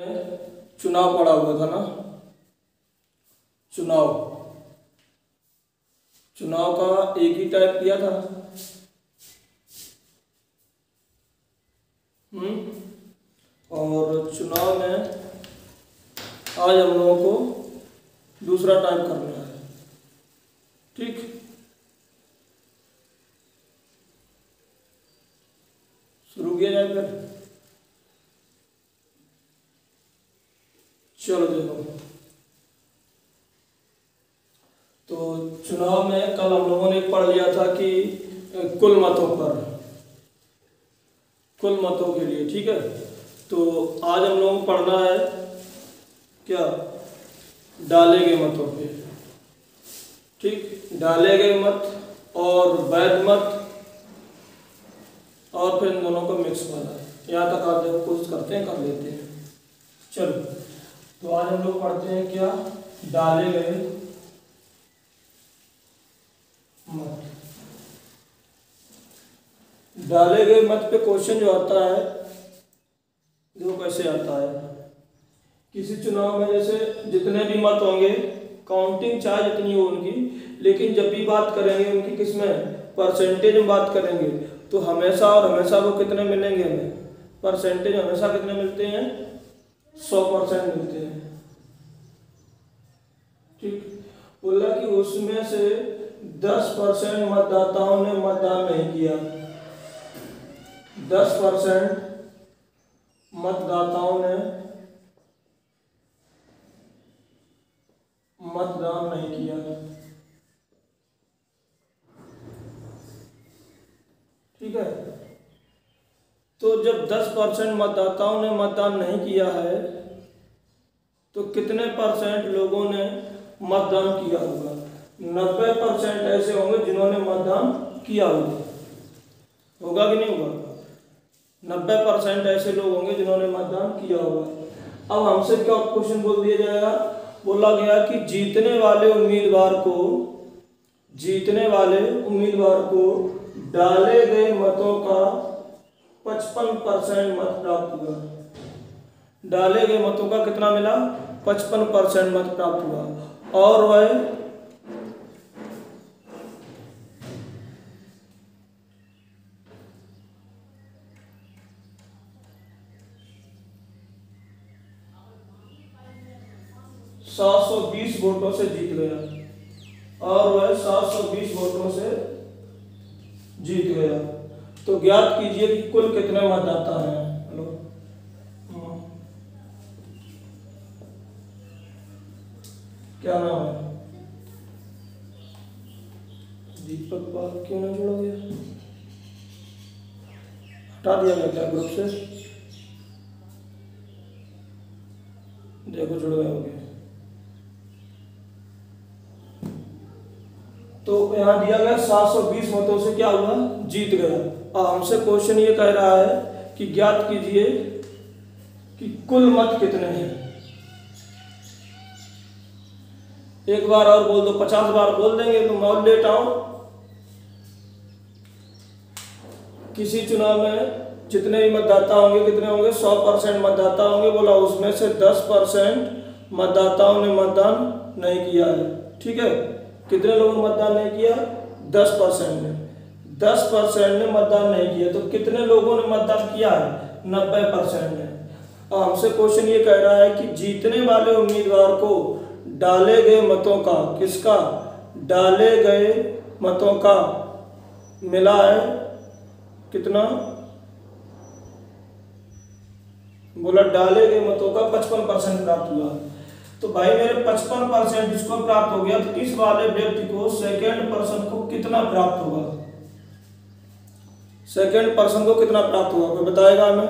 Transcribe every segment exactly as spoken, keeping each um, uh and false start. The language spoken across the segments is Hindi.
चुनाव पड़ा हुआ था ना, चुनाव चुनाव का एक ही टाइप किया था। हम्म और चुनाव में आज हम लोगों को दूसरा टाइप करना है। ठीक, शुरू किया जाए फिर। चलो देखो, तो चुनाव में कल हम लोगों ने पढ़ लिया था कि कुल मतों पर, कुल मतों के लिए। ठीक है, तो आज हम लोगों को पढ़ना है क्या, डाले गए मतों पे। ठीक, डाले गए मत और वैध मत और फिर इन दोनों का मिक्स वाला। यहाँ तक आप जब कोशिश करते हैं कर लेते हैं। चलो, तो आज हम लोग पढ़ते हैं क्या, डाले गए मत। डाले गए मत पे क्वेश्चन जो आता है देखो कैसे आता है। किसी चुनाव में जैसे जितने भी मत होंगे, काउंटिंग चाहे जितनी हो उनकी, लेकिन जब भी बात करेंगे उनकी किसमें, परसेंटेज में बात करेंगे, तो हमेशा और हमेशा वो कितने मिलेंगे हमें, परसेंटेज हमेशा कितने मिलते हैं, सौ परसेंट मिलते हैं। ठीक, बोला कि उसमें से दस परसेंट मतदाताओं ने मतदान नहीं किया, दस परसेंट मतदाताओं ने मतदान नहीं किया। ठीक है, तो जब दस परसेंट मतदाताओं ने मतदान नहीं किया है तो कितने परसेंट लोगों ने मतदान किया होगा, नब्बे परसेंट ऐसे होंगे जिन्होंने मतदान किया होगा। होगा कि नहीं होगा, नब्बे परसेंट ऐसे लोग होंगे जिन्होंने मतदान किया होगा। अब हमसे क्या क्वेश्चन बोल दिया जाएगा, बोला गया कि जीतने वाले उम्मीदवार को जीतने वाले उम्मीदवार को डाले गए मतों का पचपन परसेंट मत प्राप्त हुआ। डाले गए मतों का कितना मिला, पचपन परसेंट मत प्राप्त हुआ। और वह सात सौ बीस वोटों से जीत गया, और वह सात सौ बीस वोटों से जीत गया। तो ज्ञात कीजिए कि कुल कितने मतदाता हैं। हेलो, क्या नाम है, दीपक पाल क्यों ना जुड़ा गया, हटा दिया गया क्या ग्रुप से, देखो जुड़ गए होंगे। तो यहाँ दिया गया सात सौ बीस मतों से क्या हुआ, जीत गया। अब हमसे क्वेश्चन ये कह रहा है कि ज्ञात कीजिए कि कुल मत कितने हैं। एक बार और बोल दो, पचास बार बोल देंगे तो मौल लेट आओ। किसी चुनाव में जितने भी मतदाता होंगे, कितने होंगे, सौ परसेंट मतदाता होंगे। बोला उसमें से दस परसेंट मतदाताओं ने मतदान नहीं किया है। ठीक है, कितने लोगों ने मतदान नहीं किया, दस परसेंट ने दस परसेंट ने मतदान नहीं किया। तो कितने लोगों ने मतदान किया है, नब्बे परसेंट ने। और हमसे क्वेश्चन ये कह रहा है कि जीतने वाले उम्मीदवार को डाले गए मतों का, किसका, डाले गए मतों का मिला है कितना, बोला डाले गए मतों का पचपन परसेंट प्राप्त हुआ। तो भाई मेरे पचपन परसेंट जिसको प्राप्त हो गया, तो इस वाले व्यक्ति को सेकेंड पर्सन को कितना प्राप्त होगा, सेकेंड पर्सन को कितना प्राप्त होगा, कोई बताएगा हमें।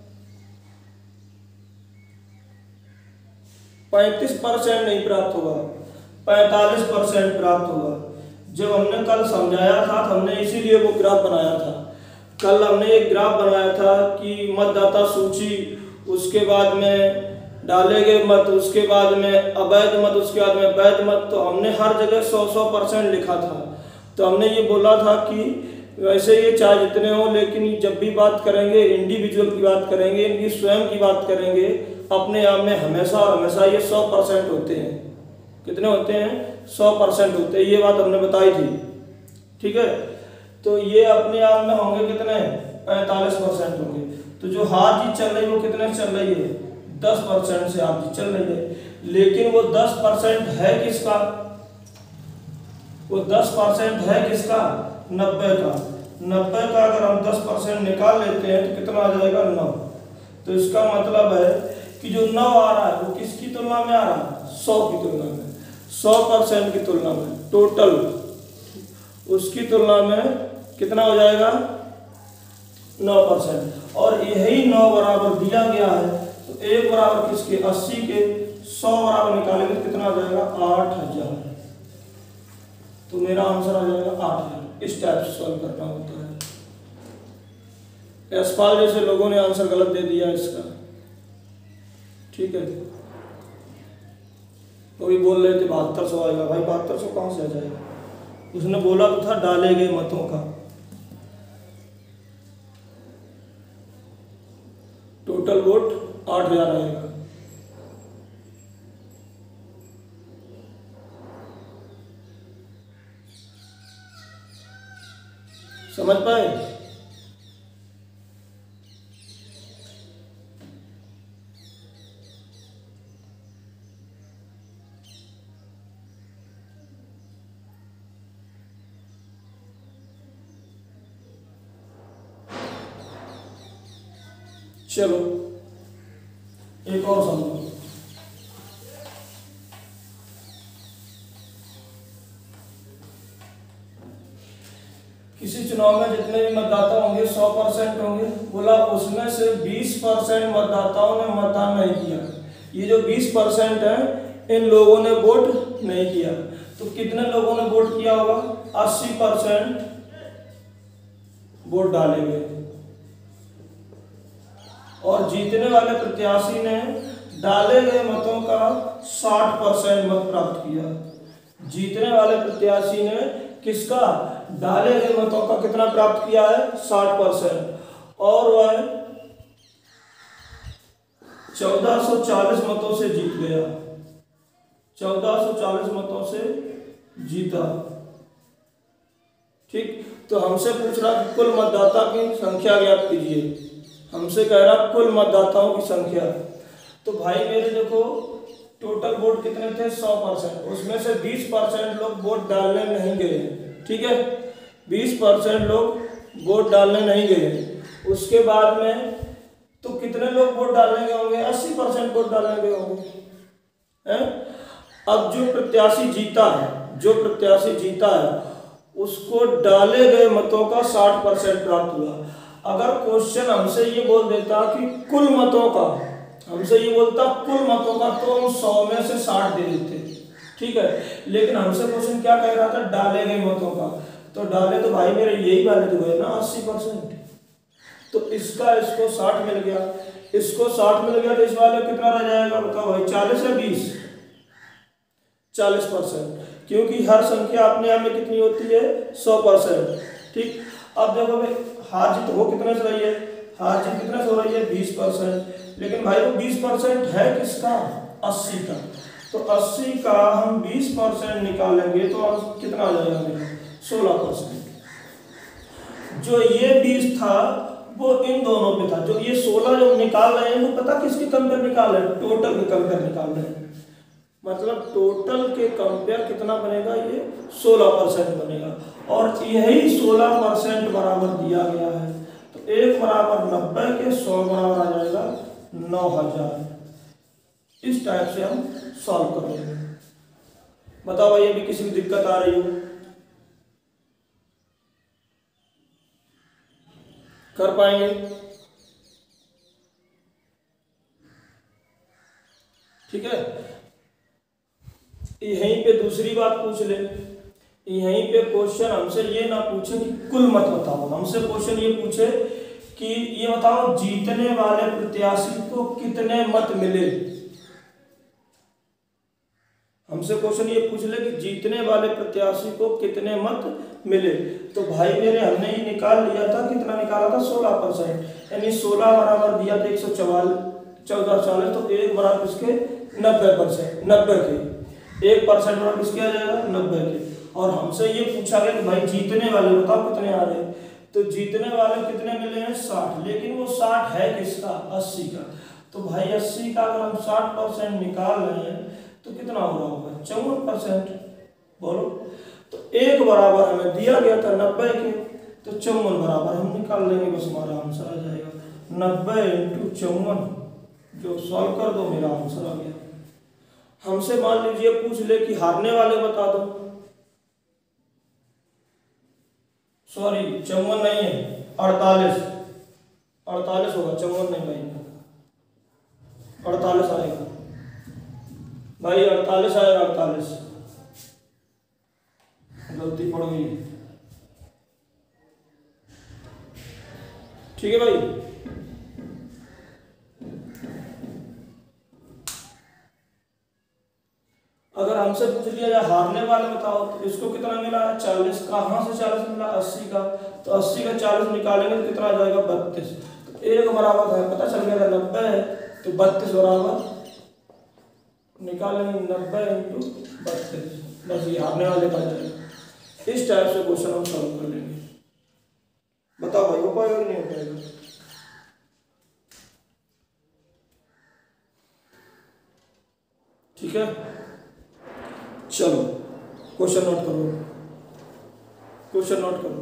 पैंतीस परसेंट नहीं प्राप्त होगा, पैंतालीस परसेंट प्राप्त होगा। जब हमने कल समझाया था तो हमने इसीलिए वो ग्राफ बनाया था। कल हमने एक ग्राफ बनाया था कि मतदाता सूची, उसके बाद में डाले गए मत, उसके बाद में अवैध मत, उसके बाद में वैध मत। तो हमने हर जगह सौ सौ परसेंट लिखा था। तो हमने ये बोला था कि वैसे ये चाहे जितने हो, लेकिन जब भी बात करेंगे इंडिविजुअल की बात करेंगे, इनकी स्वयं की बात करेंगे, अपने आप में हमेशा और हमेशा ये सौ परसेंट होते हैं। कितने होते हैं? सौ परसेंट होते हैं, ये बात हमने बताई थी। ठीक है, तो ये अपने आप में होंगे कितने? पैंतालीस परसेंट होंगे। तो जो हार जीत चल रही है वो कितने चल रही है? दस परसेंट से हार जीत चल रही है। लेकिन वो दस परसेंट है किसका? वो दस परसेंट है किसका? नब्बे का। नब्बे का अगर हम दस परसेंट निकाल लेते हैं तो कितना आ जाएगा? नौ। तो इसका मतलब है कि जो नौ आ रहा है वो किसकी तुलना में आ रहा है? सौ की तुलना में। सौ परसेंट की तुलना में टोटल उसकी तुलना में कितना हो जाएगा? नौ परसेंट। और यही नौ बराबर दिया गया है तो एक बराबर किसके? अस्सी के। सौ बराबर निकालेंगे तो कितना आ जाएगा? आठ हजार। तो मेरा आंसर आ जाएगा आठ हजार। इस टाइप से सॉल्व करना होता है। यशपाल जैसे लोगों ने आंसर गलत दे दिया इसका। ठीक है, तो भी बोल रहे थे बहत्तर सौ आएगा। भाई बहत्तर सौ कहाँ से आ जाएगा? उसने बोला तो था डाले गए मतों का टोटल वोट आठ हजार आएगा। समझ पाए? चलो एक और समझो। किसी चुनाव में जितने भी मतदाता होंगे सौ परसेंट होंगे। बोला उसमें से बीस परसेंट मतदाताओं ने मतदान नहीं किया। ये जो बीस परसेंट है इन लोगों ने वोट नहीं किया। तो कितने लोगों ने वोट किया होगा? अस्सी परसेंट वोट डाले गए। और जीतने वाले प्रत्याशी ने डाले गए मतों का साठ परसेंट मत प्राप्त किया। जीतने वाले प्रत्याशी ने किसका? डाले गए मतों का कितना प्राप्त किया है? साठ परसेंट। और वह चौदह सौ चालीस मतों से जीत गया। चौदह सौ चालीस मतों से जीता। ठीक, तो हमसे पूछ रहा कि कुल मतदाता की संख्या ज्ञात कीजिए। हमसे कह रहा कुल मतदाताओं की संख्या। तो भाई मेरे देखो टोटल वोट कितने थे? सौ परसेंट। उसमें से बीस परसेंट लोग वोट डालने नहीं गए। ठीक है, बीस परसेंट लोग वोट डालने नहीं गए। उसके बाद में तो कितने लोग वोट डालने गए होंगे? अस्सी परसेंट वोट डालने गए होंगे। हैं? अब जो प्रत्याशी जीता है जो प्रत्याशी जीता है उसको डाले गए मतों का साठ परसेंट प्राप्त हुआ। अगर क्वेश्चन हमसे ये बोल देता कि कुल मतों का, हमसे ये बोलता कुल मतों का, तो हम सौ में से साठ दे देते। ठीक है, लेकिन हमसे क्वेश्चन क्या कह रहा था? डाले गए मतों का। तो डाले तो भाई मेरे यही वाले तो हुए ना अस्सी परसेंट। तो इसका इसको साठ मिल गया, इसको साठ मिल गया, तो इस वाले कितना रह जाएगा? बताओ भाई, चालीस या बीस? चालीस परसेंट, क्योंकि हर संख्या अपने आप में कितनी होती है? सौ परसेंट। ठीक, अब देखो भाई हार जीत हो कितने से रही है? हार जीत कितने से हो रही है? बीस परसेंट। लेकिन भाई वो बीस परसेंट है किसका? अस्सी का। तो अस्सी का हम बीस परसेंट निकालेंगे तो कितना आ जाएगा मेरा? सोलह परसेंट। जो ये बीस था वो इन दोनों पे था। जो ये सोलह जो निकाल रहे हैं वो पता किसके कंपेयर निकाल रहे हैं? टोटल के कंपेयर निकाल रहे हैं। मतलब टोटल के कंपेयर कितना बनेगा? ये सोलह परसेंट बनेगा। और यही सोलह परसेंट बराबर दिया गया है। तो एक बराबर नब्बे के सौ बराबर आ जाएगा नौ हजार। इस टाइप से हम सॉल्व करेंगे। बताओ भाई, अभी किसी की दिक्कत आ रही हो? कर पाएंगे? ठीक है, यहीं पे दूसरी बात पूछ ले। यहीं पे क्वेश्चन हमसे ये ना पूछे कि कुल मत बताओ, हमसे क्वेश्चन ये पूछे कि ये बताओ जीतने वाले प्रत्याशी को कितने मत मिले। हमसे क्वेश्चन ये पूछ ले कि जीतने वाले प्रत्याशी को कितने मत मिले। तो भाई मेरे हमने ये निकाल लिया था, कितना निकाला था? सोलह परसेंट। यानी सोलह बराबर दिया था एक सौ चवालीस चौदह चालीस, तो एक बराबर किसके, नब्बे परसेंट, नब्बे के, एक परसेंट बराबर किसके आ जाएगा, नब्बे के। और हमसे ये पूछा गया कि भाई जीतने वाले बताओ कितने आ रहे हैं, तो जीतने वाले कितने मिले हैं, साठ, लेकिन वो साठ है किसका, अस्सी का। तो भाई अस्सी का अगर हम साठ परसेंट निकाल रहे हैं तो कितना हो रहा होगा, चौवन परसेंट, बोलो। तो एक बराबर हमें दिया गया था नब्बे के, तो चौवन बराबर हम निकाल लेंगे, बस हमारा आंसर आ जाएगा नब्बे इंटू चौवन, जो सॉल्व कर दो मेरा आंसर आ गया। हमसे मान लीजिए पूछ ले कि हारने वाले बता दो, सॉरी चौवन नहीं है, अड़तालीस, अड़तालीस होगा, चौवन नहीं भाई, अड़तालीस आएगा भाई, अड़तालीस आएगा, अड़तालीस, गलती पड़ गई, ठीक है भाई। अगर हमसे पूछ लिया जाए हारने वाले बताओ, तो इसको कितना मिला है, चालीस, कहाँ से चालीस मिला, अस्सी का, तो अस्सी का चालीस निकालेंगे तो कितना आ जाएगा, बत्तीस। तो एक बराबर है, पता चल गया था नब्बे है, तो बत्तीस बराबर निकालेंगे, नब्बे इंटू बत्तीस, बस ये हारने वाले का जाएगा। इस टाइप से क्वेश्चन हम सॉल्व कर लेंगे। बताओ भाई हो पाएगा कि नहीं हो पाएगा। ठीक है, चलो क्वेश्चन नोट करो, क्वेश्चन नोट करो।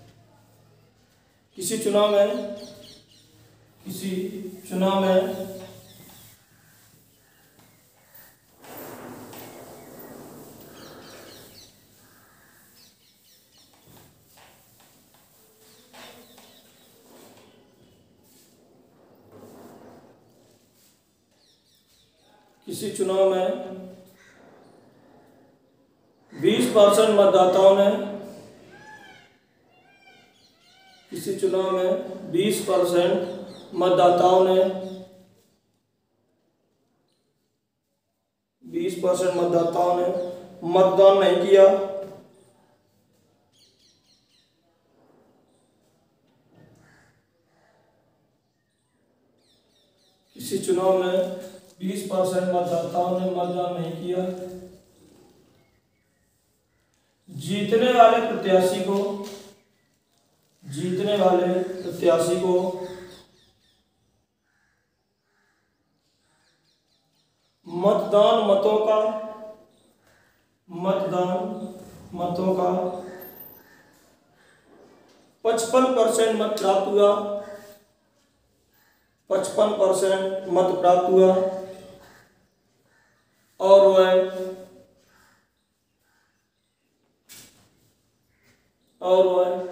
किसी चुनाव में, किसी चुनाव में किसी चुनाव में बीस परसेंट मतदाताओं ने, किसी चुनाव में बीस परसेंट मतदाताओं ने, बीस परसेंट मतदाताओं ने मतदान नहीं किया, किसी चुनाव में बीस परसेंट मतदाताओं ने मतदान नहीं किया, जीतने वाले प्रत्याशी को, जीतने वाले प्रत्याशी को मतदान मतों का, मतदान मतों का पचपन परसेंट मत प्राप्त हुआ, पचपन परसेंट मत प्राप्त हुआ, और वह और वह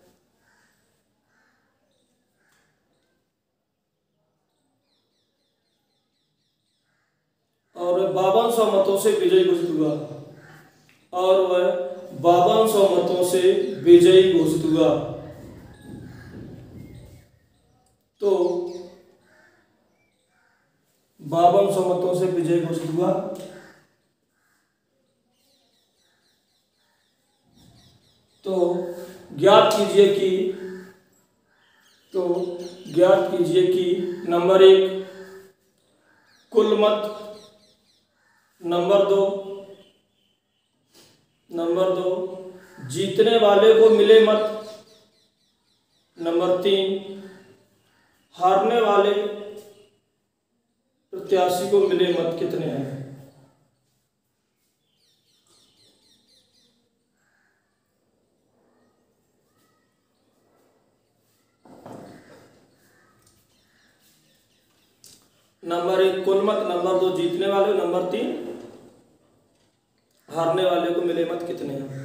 और वह बावन सौ मतों से विजयी घोषित हुआ, और वह बावन सौ मतों से विजयी घोषित हुआ। तो बावन सौ मतों से विजयी घोषित हुआ, तो ज्ञात कीजिए कि, तो ज्ञात कीजिए कि नंबर एक कुल मत, नंबर दो, नंबर दो जीतने वाले को मिले मत, नंबर तीन हारने वाले प्रत्याशी को मिले मत कितने हैं। नंबर एक कुल मत, नंबर दो जीतने वाले, नंबर तीन हारने वाले को मिले मत कितने हैं।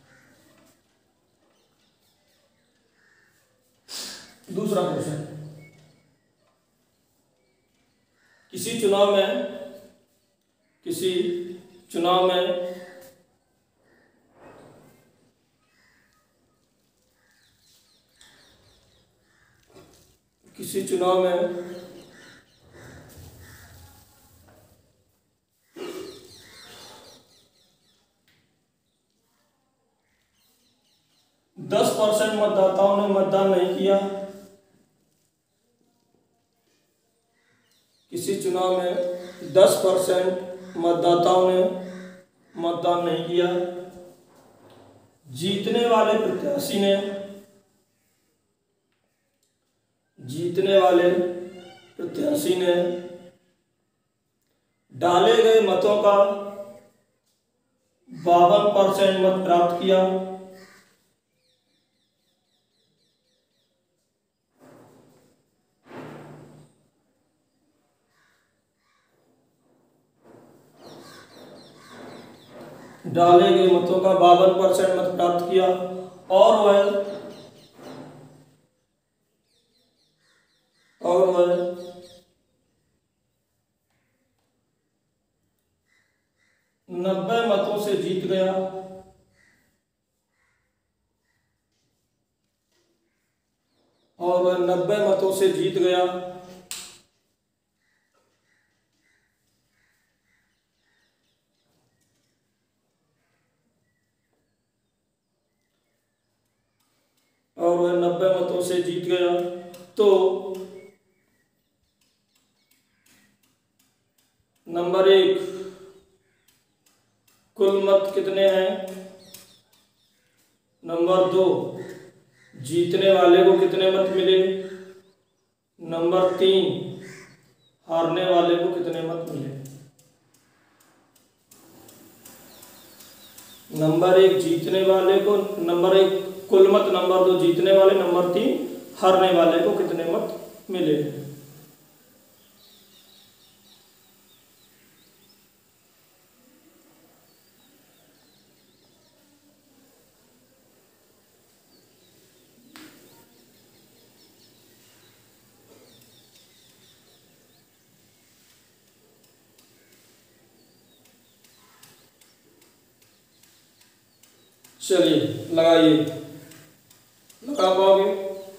दूसरा क्वेश्चन, किसी चुनाव में, किसी चुनाव में किसी चुनाव में दस परसेंट मतदाताओं ने मतदान नहीं किया, चुनाव में दस परसेंट मतदाताओं ने मतदान नहीं किया। जीतने वाले प्रत्याशी ने जीतने वाले प्रत्याशी ने डाले गए मतों का बावन परसेंट मत प्राप्त किया। डाले गए मतों का बावन परसेंट मत प्राप्त किया और वह और वह नब्बे मतों से जीत गया। और वह नब्बे मतों से जीत गया। और वह नब्बे मतों से जीत गया। तो नंबर एक, कुल मत कितने हैं? नंबर दो, जीतने वाले को कितने मत मिले? नंबर तीन, हारने वाले को कितने मत मिले? नंबर एक, जीतने वाले को, नंबर एक कुल मत, नंबर दो जीतने वाले, नंबर तीन हारने वाले को कितने मत मिले? चलिए लगाइए, लगा पाओगे?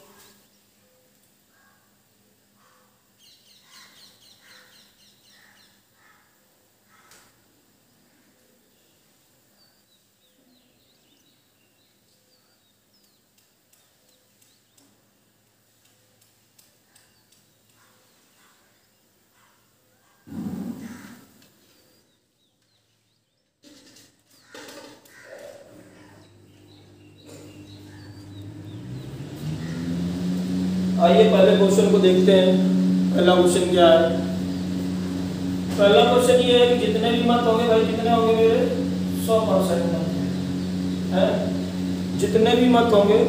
आइए पहले क्वेश्चन को देखते हैं। पहला क्वेश्चन क्या है? पहला क्वेश्चन ये है कि जितने भी मत होंगे भाई, कितने होंगे मेरे? सौ परसेंट मत है। जितने भी मत होंगे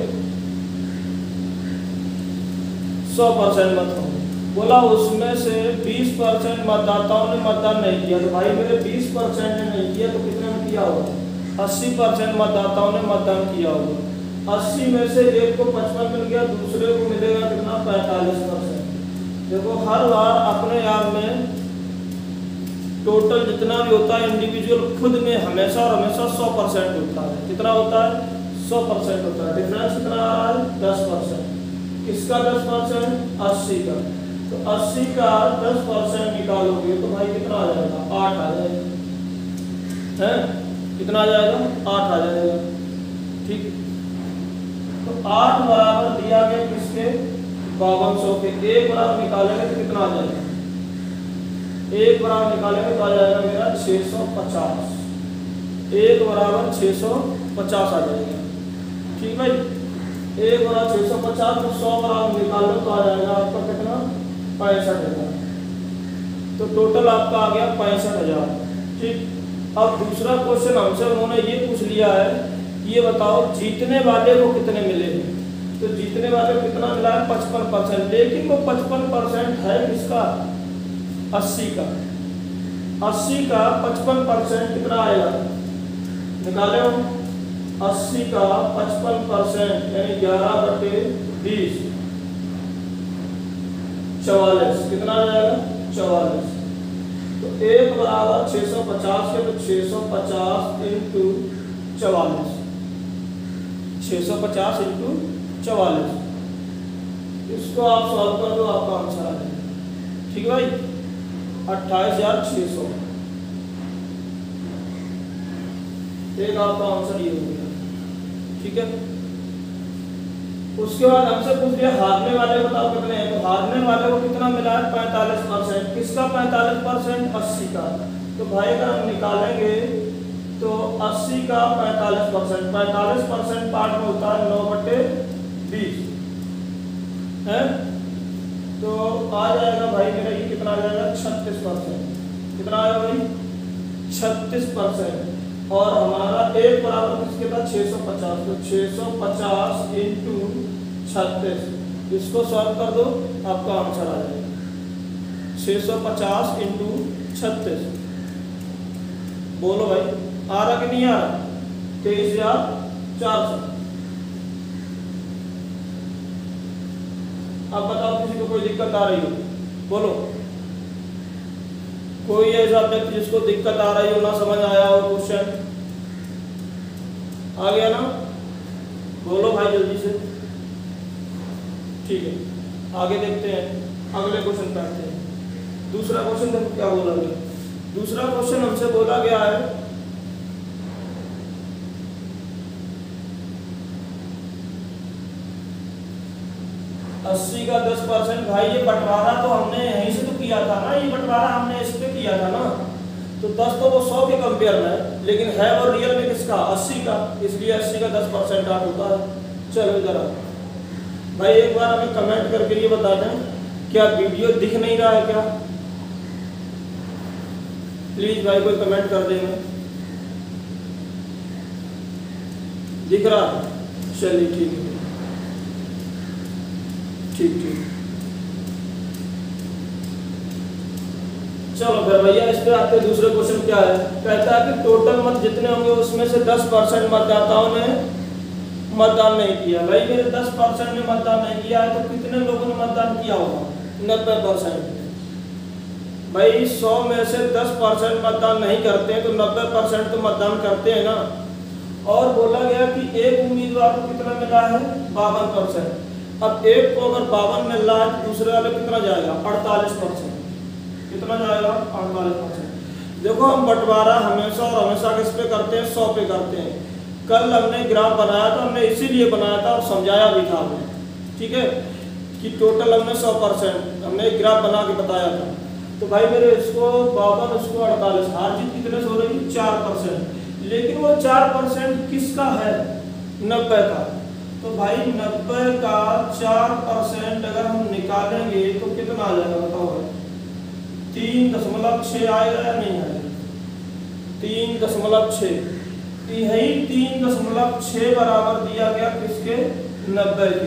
सौ परसेंट मत होंगे। बोला उसमें से बीस परसेंट मतदाताओं ने मतदान नहीं किया। तो भाई मेरे बीस परसेंट ने नहीं किया तो कितने ने किया होगा? अस्सी परसेंट मतदाताओं ने मतदान किया होगा। अस्सी में से एक को पचपन मिल गया, दूसरे को मिलेगा कितना? पैंतालीस परसेंट। देखो हर बार अपने आप में टोटल जितना भी होता है इंडिविजुअल खुद में हमेशा और हमेशा सौ परसेंट होता है। कितना होता है? सौ परसेंट होता है। डिफरेंस कितना आ रहा है? दस परसेंट। किसका दस परसेंट? अस्सी का। तो अस्सी का दस परसेंट निकालोगे तो भाई कितना आ जाएगा? आठ आ जाएगा। है कितना आ जाएगा? आठ आ जाएगा। ठीक, तो आठ बराबर दिया गया किसके? बावन सौ के। एक बराबर निकालेंगे तो कितना आ जाएगा? एक बराबर निकालेंगे तो आ जाएगा मेरा छह सौ पचास। एक बराबर छह सौ पचास आ जाएगा। ठीक भाई, एक बराबर छह सौ पचास, तो सौ बराबर निकाल लो तो आ जाएगा आपका कितना? पैंसठ हजार। तो टोटल आपका आ गया पैंसठ हजार। ठीक, अब दूसरा क्वेश्चन हमसे उन्होंने ये पूछ लिया है, ये बताओ जीतने वाले को कितने मिले? तो जीतने वाले को कितना मिला है? पचपन परसेंट। लेकिन वो पचपन परसेंट है किसका? अस्सी का। अस्सी का पचपन परसेंट कितना आएगा? निकाले हो? अस्सी का पचपन परसेंट यानी ग्यारह बटे बीस, चवालीस। कितना आ जाएगा? चवालीस। तो एक बराबर छह सौ पचास के, तो छह सौ पचास इंटू चवालीस, छह सौ पचास इंटू चवालीस। इसको आप सॉल्व कर दो, आपका आंसर आ जाएगा। ठीक है भाई, अट्ठाईस हजार छह सौ। एक आपका आंसर ये हो गया। ठीक है, उसके बाद हमसे पूछ लिया हारने वाले बताओ कितने हैं, तो हारने वाले को कितना मिला है पैंतालीस परसेंट। किसका पैंतालीस परसेंट? अस्सी का। तो भाई अगर हम निकालेंगे तो अस्सी का पैंतालीस परसेंट, पैंतालीस परसेंट पार्ट में होता है नौ बटे बीस है, तो आ जाएगा भाई मेरा ये कितना आ जाएगा छत्तीस परसेंट। कितना आएगा भाई? छत्तीस परसेंट। और हमारा एक बराबर किसके था? छः सौ पचास। तो छः सौ पचास इंटू छत्तीस, इसको सॉल्व कर दो आपका आंसर आ जाएगा छः सौ पचास इंटू छत्तीस। बोलो भाई आ रहा कि नहीं आ रहा? तेईस हजार चार सौ। अब बताओ किसी को कोई दिक्कत आ रही हो? बोलो कोई ऐसा व्यक्ति जिसको दिक्कत आ रही हो, ना समझ आया हो क्वेश्चन? आ गया ना? बोलो भाई जल्दी से। ठीक है आगे देखते हैं, अगले क्वेश्चन पे आते हैं। दूसरा क्वेश्चन देखो क्या बोला गया। दूसरा क्वेश्चन हमसे बोला गया है अस्सी का दस परसेंट। भाई ये बंटवारा तो हमने यहीं से तो किया था ना, ये बंटवारा हमने इस पे किया था ना, तो दस तो वो सौ के कंपेयर में है, लेकिन है वो रियल में किसका? अस्सी का, इसलिए अस्सी का दस परसेंट आठ होता है। चलो इधर आओ भाई, एक बार हमें कमेंट करके ये बता दें क्या वीडियो दिख नहीं रहा है क्या? प्लीज भाई कोई कमेंट कर देंगे। दिख रहा है? चलिए ठीक है, ठीक ठीक। चलो फिर भैया इस पे आते दूसरे क्वेश्चन क्या है। कहता है कि टोटल मत जितने होंगे उसमें से दस परसेंट मतदाताओं ने मतदान नहीं किया। भाई मेरे दस परसेंट ने मतदान नहीं किया है, तो कितने लोगों ने मतदान किया होगा? नब्बे परसेंट। भाई सौ में से दस परसेंट मतदान नहीं करते हैं, तो नब्बे परसेंट तो मतदान करते हैं ना। और बोला गया कि एक उम्मीदवार को कितना मिला है? बावन परसेंट। अब एक को अगर बावन मिल रहा है तो दूसरे वाले कितना जाएगा? अड़तालीस परसेंट। कितना जाएगा? अड़तालीस परसेंट। देखो हम बंटवारा हमेशा और हमेशा किस पे करते हैं? सौ पे करते हैं। कल हमने ग्राफ बनाया था, हमने इसीलिए बनाया था और समझाया भी था हमने, ठीक है, कि टोटल हमने सौ परसेंट हमने एक ग्राफ बना के बताया था। तो भाई मेरे इसको बावन, उसको अड़तालीस, हार जीत कितने से हो रही? चार परसेंट। लेकिन वो चार परसेंट किसका है? नब्बे का। तो भाई नब्बे का चार परसेंट अगर हम निकालेंगे तो कितना आ जाएगा बताओ भाई? तीन दशमलव छः आएगा या नहीं आएगा? तीन दशमलव छः। यही तीन दशमलव छः बराबर दिया गया किसके? नब्बे के।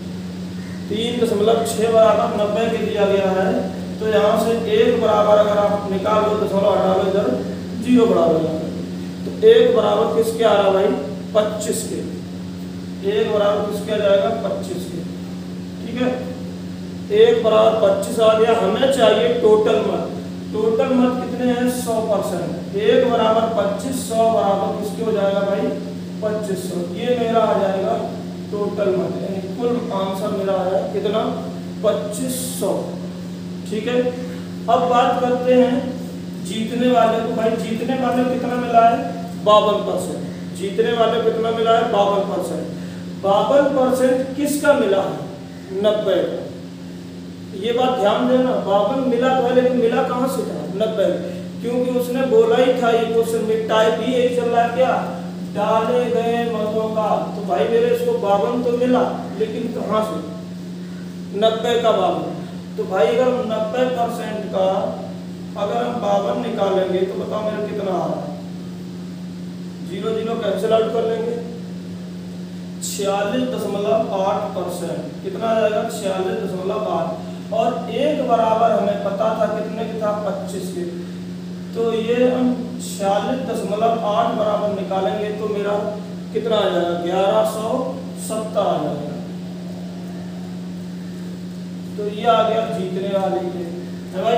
तीन दशमलव छः बराबर नब्बे के दिया गया है। तो यहाँ से एक बराबर अगर आप निकाल लो, दशमलव हटा लो, इधर जीरो बराबर है, तो एक बराबर किसके आ रहा भाई? पच्चीस के। एक बराबर किसके आ जाएगा? पच्चीस के। ठीक है, एक बराबर पच्चीस आ गया। हमें चाहिए टोटल मत। टोटल मत कितने हैं? सौ परसेंट। एक बराबर पच्चीस, सौ बराबर किसके हो जाएगा भाई? पच्चीस सौ। ये मेरा आ जाएगा टोटल मत, यानी कुल आंसर मेरा आ जाएगा कितना? पच्चीस सौ। ठीक है, अब बात करते हैं जीतने वाले को। भाई जीतने वाले कितना मिला है? बावन परसेंट। जीतने वाले कितना मिला है? बावन परसेंट। बावन परसेंट किसका मिला है? नब्बे का। ये बात ध्यान देना, बावन मिला तो है, लेकिन मिला कहाँ से था? नब्बे। क्योंकि उसने बोला ही था ये क्वेश्चन में टाइप ही यही चल रहा है क्या? डाले गए मतों का। तो भाई मेरे इसको बावन तो मिला, लेकिन कहाँ से? नब्बे का बावन। तो भाई अगर नब्बे परसेंट का अगर हम बावन निकालेंगे तो बताओ मेरा कितना आ रहा है? जीरो जीरो कैंसिल आउट कर लेंगे, छियालीस दशमलव आठ परसेंट। कितना आ जाएगा? छियालीस दशमलव आठ। और एक बराबर हमें पता था कितने के था? पच्चीस के। तो ये हम छियालीस दशमलव आठ बराबर निकालेंगे तो मेरा कितना आ जाएगा? ग्यारह सौ सत्तर आ जाएगा। तो ये आ गया जीतने वाले के, है भाई।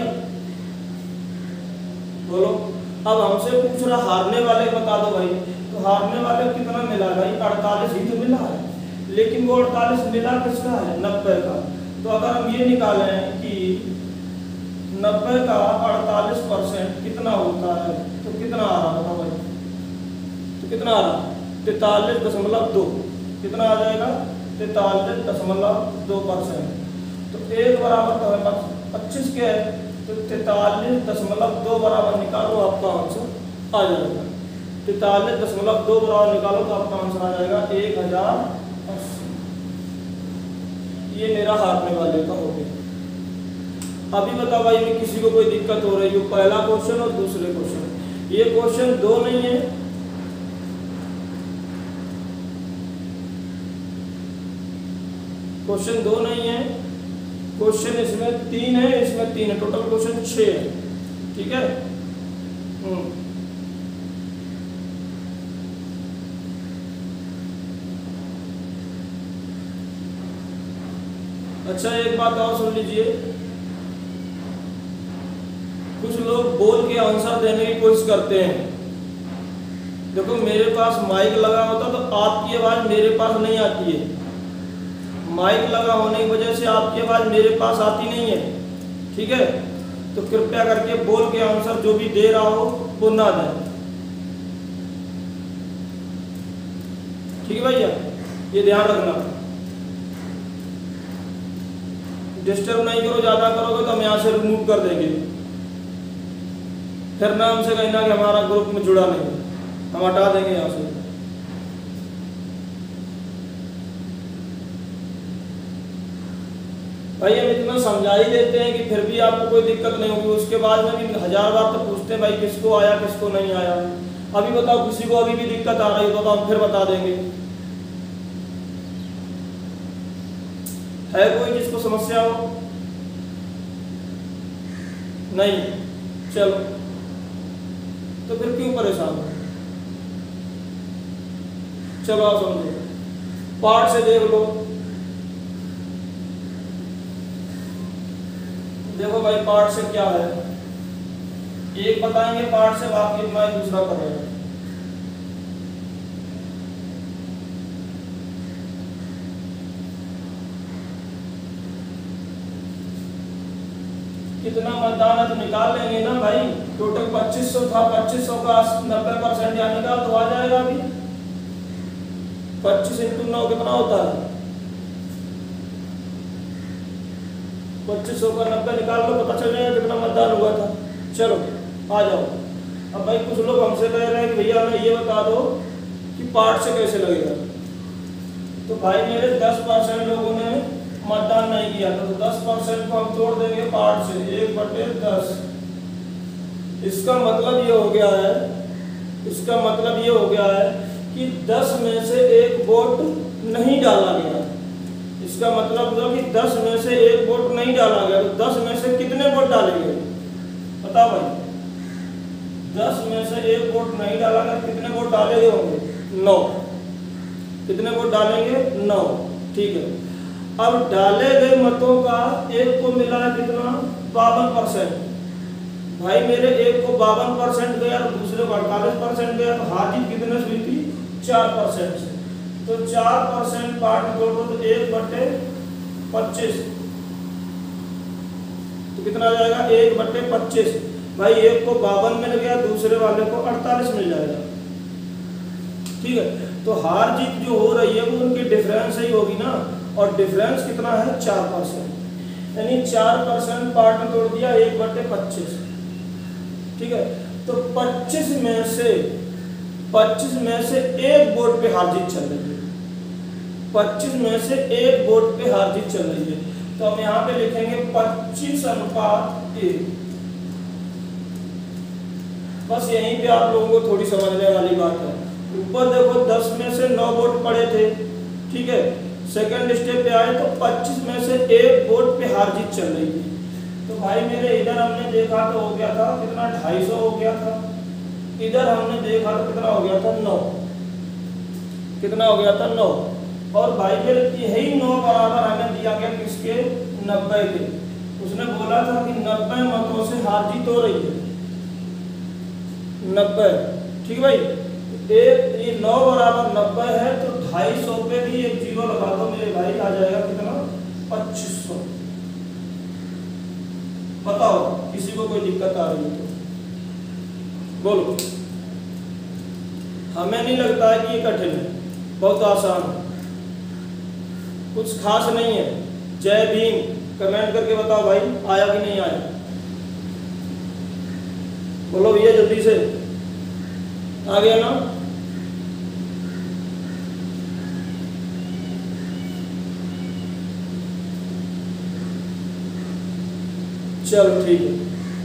बोलो, अब हमसे पूछ रहा हारने वाले बता दो भाई। तो हारने वाले कितना मिला भाई? अड़तालीस ही तो मिला है, लेकिन वो अड़तालीस मिला किसका है? नब्बे का। तो अगर हम ये निकालें कि नब्बे का अड़तालीस परसेंट कितना होता है, तो कितना आ रहा बताओ भाई? तो कितना आ रहा? तैतालीस दशमलव दो। कितना आ जाएगा? तैतालीस दशमलव दो परसेंट। तो एक बराबर तो हमारे पास पच्चीस के है, तो तैतालीस दशमलव दो बराबर निकालो, आपका आंसर आ जाएगा। तैतालीस दशमलव दो बराबर निकालो तो आपका आंसर आ जाएगा एक हजार अस्सी। ये मेरा हारने वाले का हो गया। अभी बताओ भाई में किसी को कोई दिक्कत हो रही हो, पहला क्वेश्चन और दूसरे क्वेश्चन। ये क्वेश्चन दो नहीं है, क्वेश्चन दो नहीं है, क्वेश्चन इसमें तीन है, इसमें तीन है, टोटल क्वेश्चन छह है। ठीक है। हम्म अच्छा, एक बात और सुन लीजिए, कुछ लोग बोल के आंसर देने की कोशिश करते हैं। देखो मेरे पास माइक लगा होता तो आपकी आवाज मेरे पास नहीं आती है, माइक लगा होने की वजह से आपकी आवाज मेरे पास आती नहीं है। ठीक है, तो कृपया करके बोल के आंसर जो भी दे रहा हो वो ना दें। ठीक है भैया, ये ध्यान रखना, डिस्टर्ब नहीं करो, ज्यादा करोगे तो हम यहाँ से रिमूव कर देंगे, फिर ना हमसे कहना कि हमारा ग्रुप में जुड़ा नहीं, हम हटा देंगे यहाँ से। भाई हम इतना समझा ही देते हैं कि फिर भी आपको कोई दिक्कत नहीं होगी, उसके बाद में भी हजार बार तो पूछते हैं भाई किसको आया किसको नहीं आया। अभी बताओ किसी को अभी भी दिक्कत आ रही हो तो हम फिर बता देंगे। है कोई जिसको समस्या हो? नहीं, चलो तो फिर क्यों परेशान हो? चलो आप समझो, पार्ट से देख लो। देखो भाई पार्ट से क्या है, एक बताएंगे पार्ट से, बाकी मैं दूसरा करेंगे। कितना मतदान है तो निकाल लेंगे ना भाई। टोटल पच्चीस सौ था, पच्चीस सौ का नब्बे परसेंट या निकाल तो आ जाएगा। अभी पच्चीस इंटू नौ कितना होता है? पच्चीस सौ का नब्बे निकाल लो, पता चल जाएगा कितना मतदान हुआ था। चलो आ जाओ। अब भाई कुछ लोग हमसे कह रहे हैं कि भैया हमें ये बता दो कि पार्ट से कैसे लगेगा। तो भाई मेरे दस परसेंट लोगों ने मतदान नहीं किया था, तो दस परसेंट को हम तोड़ देंगे पार्ट से, एक बटे दस। इसका मतलब ये हो गया है, इसका मतलब ये हो गया है कि दस में से एक वोट नहीं डाला गया। इसका मतलब हुआ कि दस में से एक वोट नहीं डाला गया, तो दस में से कितने वोट डालेंगे बताओ भाई? दस में से एक वोट नहीं डाला गया, कितने वोट डाले गए होंगे? नौ। कितने वोट डालेंगे? नौ। ठीक है, अब डाले गए मतों का एक को मिला है कितना? बावन परसेंट। भाई मेरे एक को बावन परसेंट गया, तो दूसरे को अड़तालीस परसेंट गया, तो हार जीत कितने से हुई थी? चार परसेंट से। तो चार परसेंट पार्ट जोड़ो तो एक बटे पच्चीस, तो कितना आ जाएगा? एक बटे पच्चीस। भाई एक को बावन मिल गया, दूसरे वाले को अड़तालीस मिल जाएगा। ठीक है, तो हार जीत जो हो रही है वो उनकी डिफरेंस ही होगी ना, और डिफरेंस कितना है? चार परसेंट। यानी चार परसेंट पार्ट में तोड़ दिया, एक बटे पच्चीस। ठीक है, तो पच्चीस में से पच्चीस में से एक वोट पे हार जीत चल रही है। पच्चीस में से एक वोट पे हार जीत चल रही है, तो हम यहाँ पे लिखेंगे पच्चीस अनुपात एक। बस यहीं पे आप लोगों को थोड़ी समझने वाली बात है। ऊपर देखो दस में से नौ वोट पड़े थे, ठीक है, सेकंड स्टेप पे आए तो पच्चीस में से एक वोट पे हार जीत चल रही थी। तो भाई मेरे इधर हमने देखा तो हो गया था कितना? ढाई सौ हो गया था। इधर हमने देखा तो कितना हो गया था? नौ। कितना हो गया था? नौ। और भाई फिर यही नौ बराबर हमें दिया गया किसके? नब्बे के। उसने बोला था कि नब्बे मतों से हार जीत हो रही है, नब्बे। ठीक भाई, एक ये नौ बराबर नब्बे है, तो ढाई सौ पे भी एक जीरो लगा दो मेरे भाई, आ जाएगा कितना? पच्चीस सौ। बताओ किसी को कोई दिक्कत आ रही है तो बोलो। हमें नहीं लगता है कि ये कठिन है, बहुत आसान है। कुछ खास नहीं है। जय भीम, कमेंट करके बताओ भाई आया कि नहीं आया, बोलो भैया जल्दी से, आ गया ना? चलो ठीक है।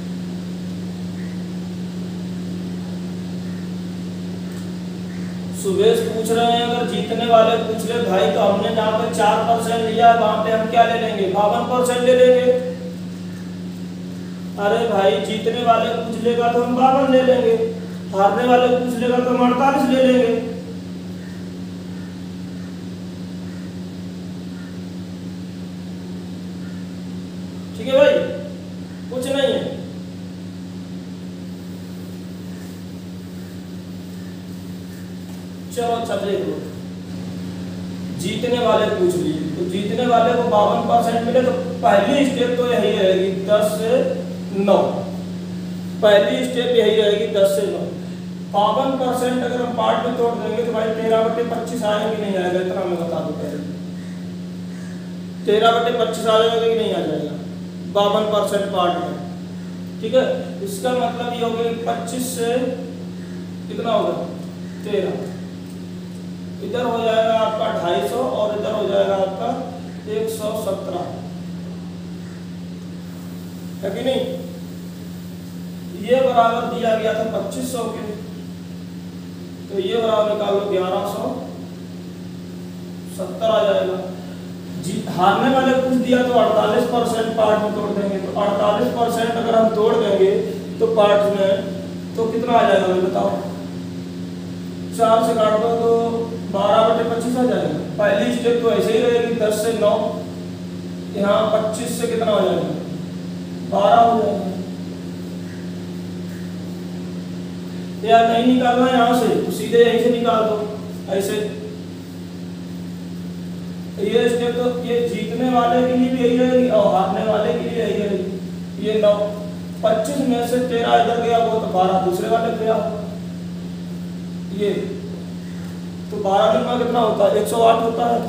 सुबेश पूछ रहे हैं अगर जीतने वाले पूछ ले भाई तो हमने जहाँ पे चार परसेंट लिया वहां पे हम क्या ले लेंगे, बावन परसेंट ले लेंगे। अरे भाई जीतने वाले पूछ लेगा तो हम बावन ले लेंगे, हारने वाले पूछ लेगा तो हम अड़तालीस ले लेंगे। ठीक है भाई, कुछ नहीं है। चलो अच्छा देखो, जीतने वाले पूछ लिए तो जीतने वाले को बावन परसेंट मिले तो पहली स्टेप तो यही रहेगी दस से नौ, पहली स्टेप यही रहेगी दस से नौ। बावन परसेंट अगर हम पार्ट में तोड़ देंगे तो भाई तेरह बटे पच्चीस आएगा कि नहीं आएगा, इतना मैं बता दूं पहले। तेरह बटे पच्चीस आ जाएगा कि नहीं आ जाएगा बावन परसेंट पार्ट में। ठीक है, इसका मतलब ये हो गया पच्चीस से कितना होगा तेरह, इधर हो जाएगा आपका ढाई सौ और इधर हो जाएगा आपका एक सौ सत्रह, है कि नहीं? ये बराबर दिया गया था पच्चीस सौ के, तो ये बराबर निकाल लो ग्यारह सौ सत्तर आ जाएगा। जी हारने वाले पूछ दिया तो अड़तालीस परसेंट पार्ट में तोड़ देंगे, तो अड़तालीस परसेंट अगर हम तोड़ देंगे तो पार्ट में तो कितना आ जाएगा भाई बताओ? चार से काट दो तो बारह बटे पच्चीस आ जाएगा। पहली स्टेप तो ऐसे ही रहेगी दस से नौ, यहाँ पच्चीस से कितना हो जाएगा बारह हो जाएगा। यार नहीं निकालना यहाँ से तो सीधे यहीं से निकाल दो ऐसे। ये स्टेप तो ये जीतने वाले के लिए भी यही रहेगी और हारने वाले के लिए यही रहेगी। ये नौ, पच्चीस में से तेरह इधर गया वो तो बारह दूसरे वाले गया, ये तो बारह में कितना होता है एक सौ आठ होता है।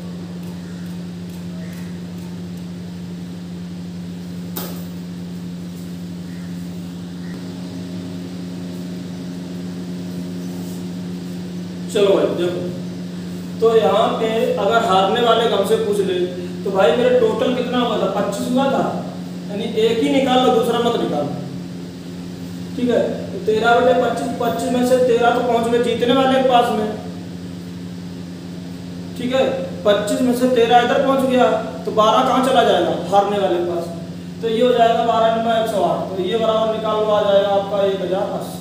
चलो भाई देखो, तो यहाँ पे अगर हारने वाले हमसे पूछ ले तो भाई मेरे टोटल कितना हुआ था पच्चीस हुआ था, यानी एक ही निकाल लो दूसरा मत निकाल। ठीक है, तो तेरह बटे पच्चीस, पच्चीस में से तेरह तो पहुंच गए जीतने वाले के पास में। ठीक है, पच्चीस में से तेरह इधर पहुंच गया तो बारह कहाँ चला जाएगा हारने वाले के पास, तो ये हो जाएगा बारह नंबर एक सौ आठ, तो ये बराबर निकाल लो आ जाएगा आपका एक हजार अस्सी।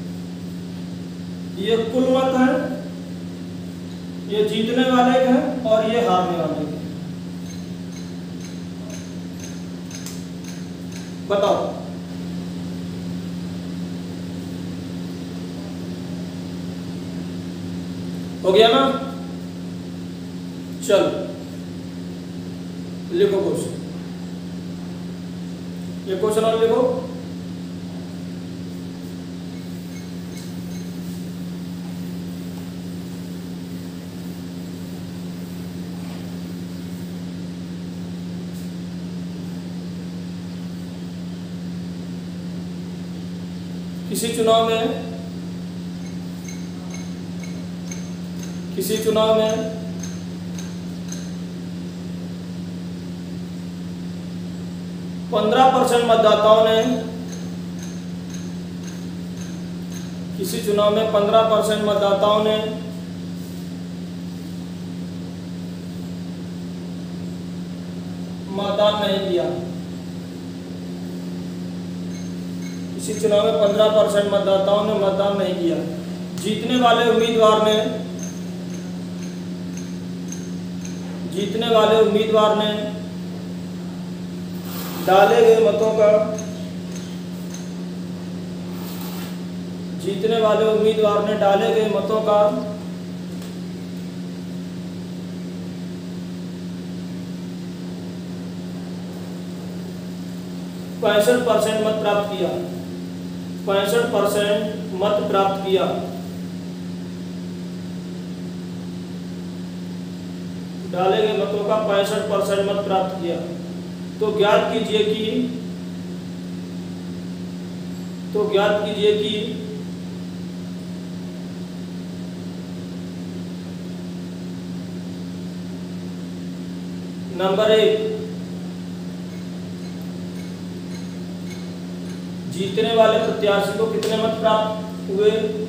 ये कुल मत है, ये जीतने वाले के हैं और ये हारने वाले के। बताओ हो गया ना? चलो लिखो क्वेश्चन, ये क्वेश्चन और लिखो। किसी चुनाव में किसी चुनाव में पंद्रह परसेंट मतदाताओं ने किसी चुनाव में पंद्रह परसेंट मतदाताओं ने मतदान नहीं किया। किसी चुनाव में पंद्रह परसेंट मतदाताओं ने मतदान नहीं किया। जीतने वाले उम्मीदवार ने जीतने वाले उम्मीदवार ने डाले गए मतों का जीतने वाले उम्मीदवार ने डाले गए मतों का पैंसठ परसेंट मत प्राप्त किया पैंसठ परसेंट मत प्राप्त किया। डाले गए मतों का पैंसठ परसेंट मत प्राप्त किया। तो ज्ञात कीजिए कि तो ज्ञात कीजिए कि नंबर एक, जीतने वाले प्रत्याशी को कितने मत प्राप्त हुए।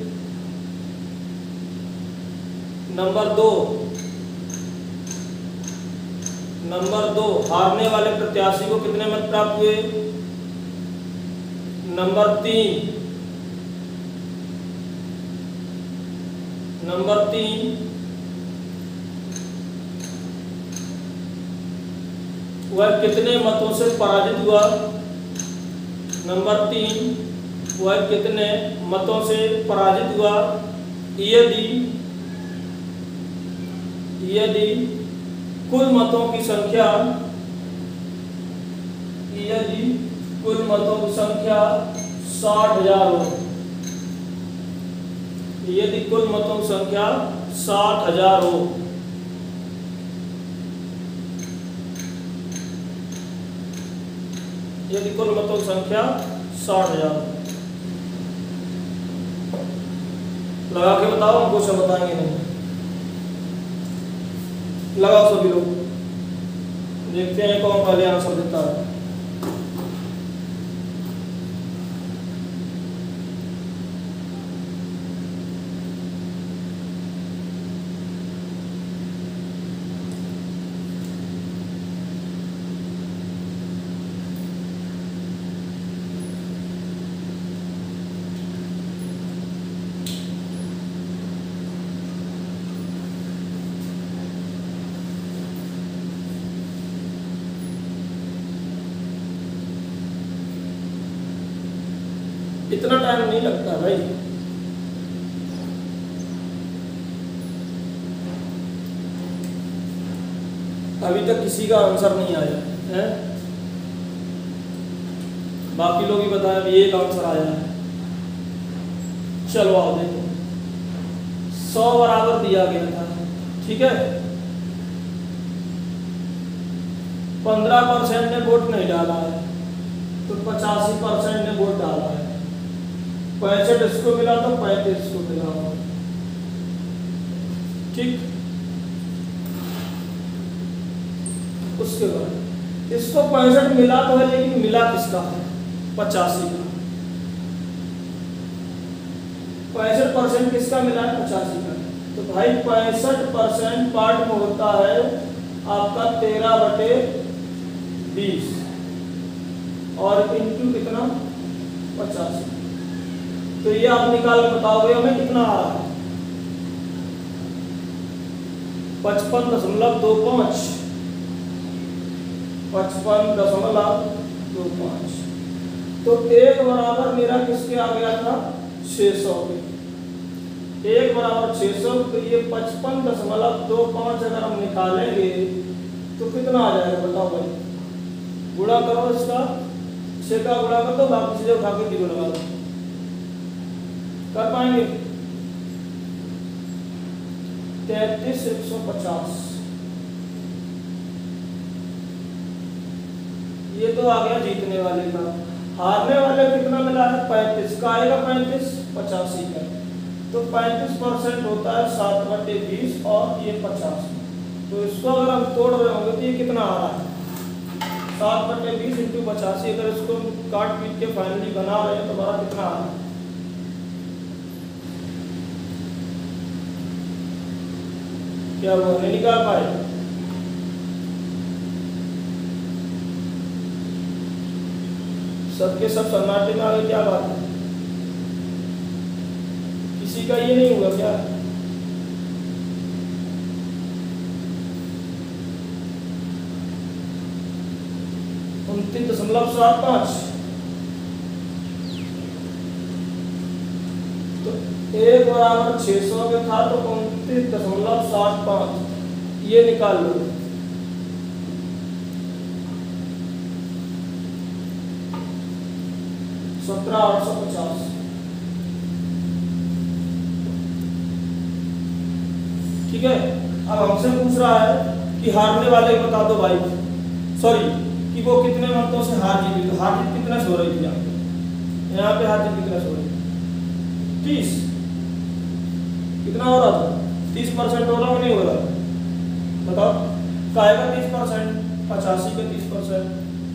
नंबर दो नंबर दो हारने वाले प्रत्याशी को कितने मत प्राप्त हुए। नंबर तीन नंबर तीन वह कितने मतों से पराजित हुआ। नंबर तीन वह कितने मतों से पराजित हुआ यदि यदि कुल मतों की संख्या यदि कुल मतों की संख्या साठ हजार हो। यदि कुल मतों की संख्या साठ हजार हो। यदि कुल मतों की संख्या साठ हजार हो। लगा के बताओ, हम क्वेश्चन बताएंगे नहीं। लगाओ सभी लोग, देखते हैं कौन पहले आंसर देता है। इतना टाइम नहीं लगता भाई। अभी तक किसी का आंसर नहीं आया है। बाकी लोग ही बताएं, अभी एक आंसर आया है। चलो आओ देखो, सौ बराबर दिया गया था, ठीक है। पंद्रह परसेंट ने वोट नहीं डाला है, तो पचासी परसेंट ने वोट डाला है। पैंसठ इसको मिला तो पैंतीस इसको मिला, ठीक। उसके बाद इसको पैंसठ मिला तो है, लेकिन मिला किसका है, पचासी का। पैंसठ परसेंट किसका मिला है, पचासी का। तो भाई पैंसठ परसेंट पार्ट में होता है आपका तेरह बटे बीस और इंटू कितना, पचासी। तो ये आप निकाल के बताओगे हमें कितना आ रहा है। पचपन दशमलव दो पांच पचपन दशमलव दो पांच। तो एक बराबर मेरा किसके आ गया था, छह सौ के। एक बराबर छह सौ, तो ये पचपन दशमलव दो पांच अगर हम निकालेंगे तो कितना आ जाएगा बताओ भाई। गुणा करो इसका, छह का गुणा कर दो, बाकी चीजें उठा के जीरो लगा दो। कर पाएंगे, तैतीस एक सौ पचास। ये तो आ गया जीतने वाले का। हारने वाले कितना मिला है, पैंतीस का आएगा, पैंतीस पचासी का। तो पैंतीस परसेंट होता है सात बटे बीस और ये पचास। तो इसको अगर हम तोड़ रहे होंगे तो ये कितना आ रहा है, सात बटे बीस इंटू पचासी। अगर इसको काट पीट के फाइनली बना रहे हैं तो हमारा कितना आ रहा है, क्या वो नहीं निकाल पाए। सबके सब सन्नाटे में आ गए, क्या बात है, किसी का ये नहीं हुआ क्या। उनतीस दशमलव सात पांच। तो एक बराबर छह सौ के था, तो उनतीस दशमलव सात पांच ये निकाल लो। सत्रह आठ सौ पचास। ठीक है, अब हमसे पूछ रहा है कि हारने वाले बता दो भाई, सॉरी कि वो कितने मतों से हार जीती, तो हार जीत कितने से हो रही थी यहाँ पे, यहाँ पे हार जीत कितने से हो रही थी, तीस, कितना हो रहा था, तीस परसेंट हो रहा है नहीं हो रहा, बताओ काहे का तीस परसेंट, पचासी का तीस परसेंट।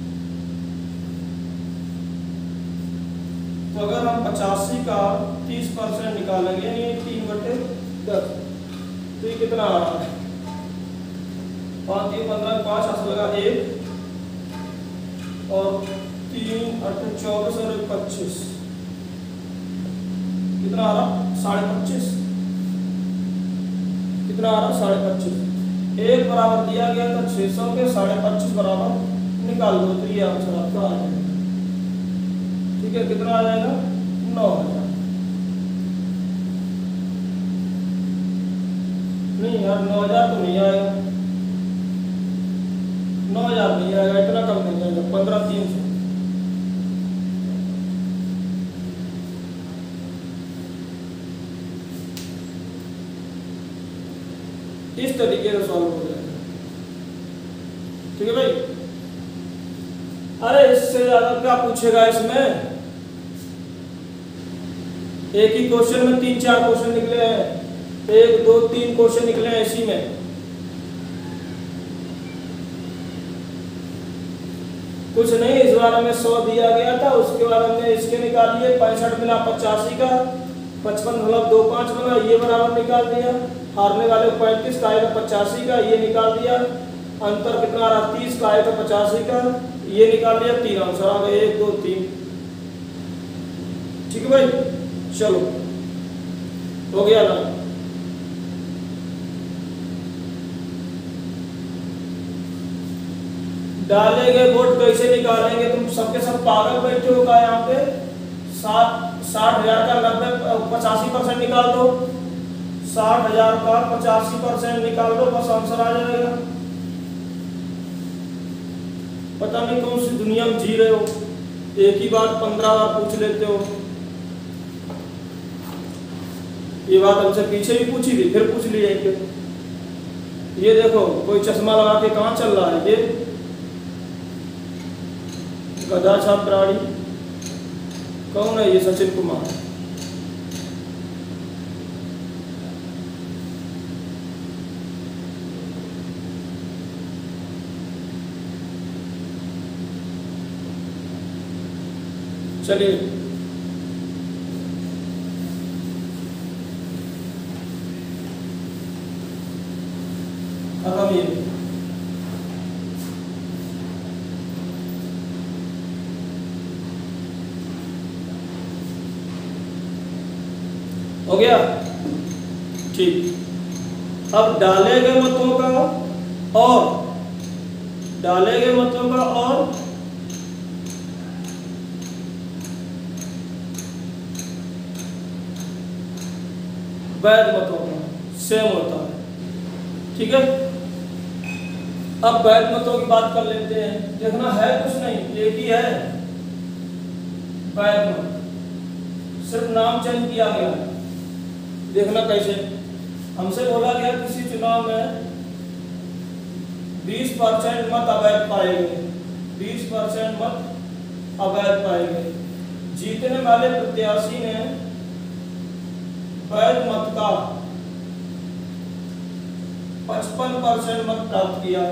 तो अगर हम पचासी का तीस परसेंट निकालेंगे यानी तीन बटे दस, तो ये कितना आ रहा है, पाँच तीन पंद्रह, पाँच हाथ लगा एक और तीन अठ चौबीस और एक पच्चीस, कितना आ रहा, साढ़े पच्चीस, कितना आ रहा, साढ़े पच्चीस। एक बराबर दिया गया था छह सौ के, साढ़े पच्चीस बराबर निकाल दो तो ये आंसर आपका आ जाएगा। ठीक है, कितना आ जाएगा, नौ हजार। नहीं यार नौ हजार तो नहीं आएगा, नौ हजार नहीं आएगा, इतना कम नहीं आएगा, पंद्रह तीन सौ। इस तरीके से सॉल्व हो जाएगा। ठीक है भाई, अरे इससे ज्यादा क्या पूछेगा इसमें, एक ही क्वेश्चन में तीन चार क्वेश्चन निकले हैं, एक दो तीन क्वेश्चन निकले हैं इसी में। कुछ नहीं, इस बार हमें सौ दिया गया था, उसके बाद हमने इसके निकाल लिए, पैंसठ मिला पचासी का, पचपन मतलब दो पाँच बना, ये बराबर निकाल दिया, हारने वाले को पैंतीस का आएगा पचासी का, ये निकाल दिया, अंतर कितना रहा, तीस का आएगा पचासी का, ये निकाल लिया, तीन आंसर आ गए, एक दो तीन। ठीक है भाई, चलो हो गया ना। डाले गए वोट कैसे निकालेंगे, तुम सबके सब पागल बैठे हो का यहाँ पे, साठ साठ हजार का नब्बे पचासी परसेंट निकाल दो, साठ हजार का पचासी परसेंट निकाल दो, बस आंसर आ जाएगा। पता नहीं कौन सी दुनिया में जी रहे हो, एक ही बात पंद्रह बार पूछ लेते हो। ये बात हमसे पीछे भी पूछी थी, फिर पूछ ली जाएंगे। ये देखो कोई चश्मा लगा के कहाँ चल रहा है, ये गधा छाप प्राणी कौन है, ये सचिन कुमार। चलिए खत्म ये। हो गया ठीक। अब डाले गए मतों का और डाले गए मतों का और वैध मतों का सेम होता है। ठीक है, अब वैध मतों की बात कर लेते हैं। देखना है कुछ नहीं, एक ही है वैध मत, सिर्फ नाम चेंज किया गया है। देखना कैसे, हमसे बोला गया किसी चुनाव में बीस परसेंट मत अवैध पाए गए, बीस परसेंट मत अवैध पाए गए। जीतने वाले प्रत्याशी ने वैध मत का पचपन परसेंट मत प्राप्त किया,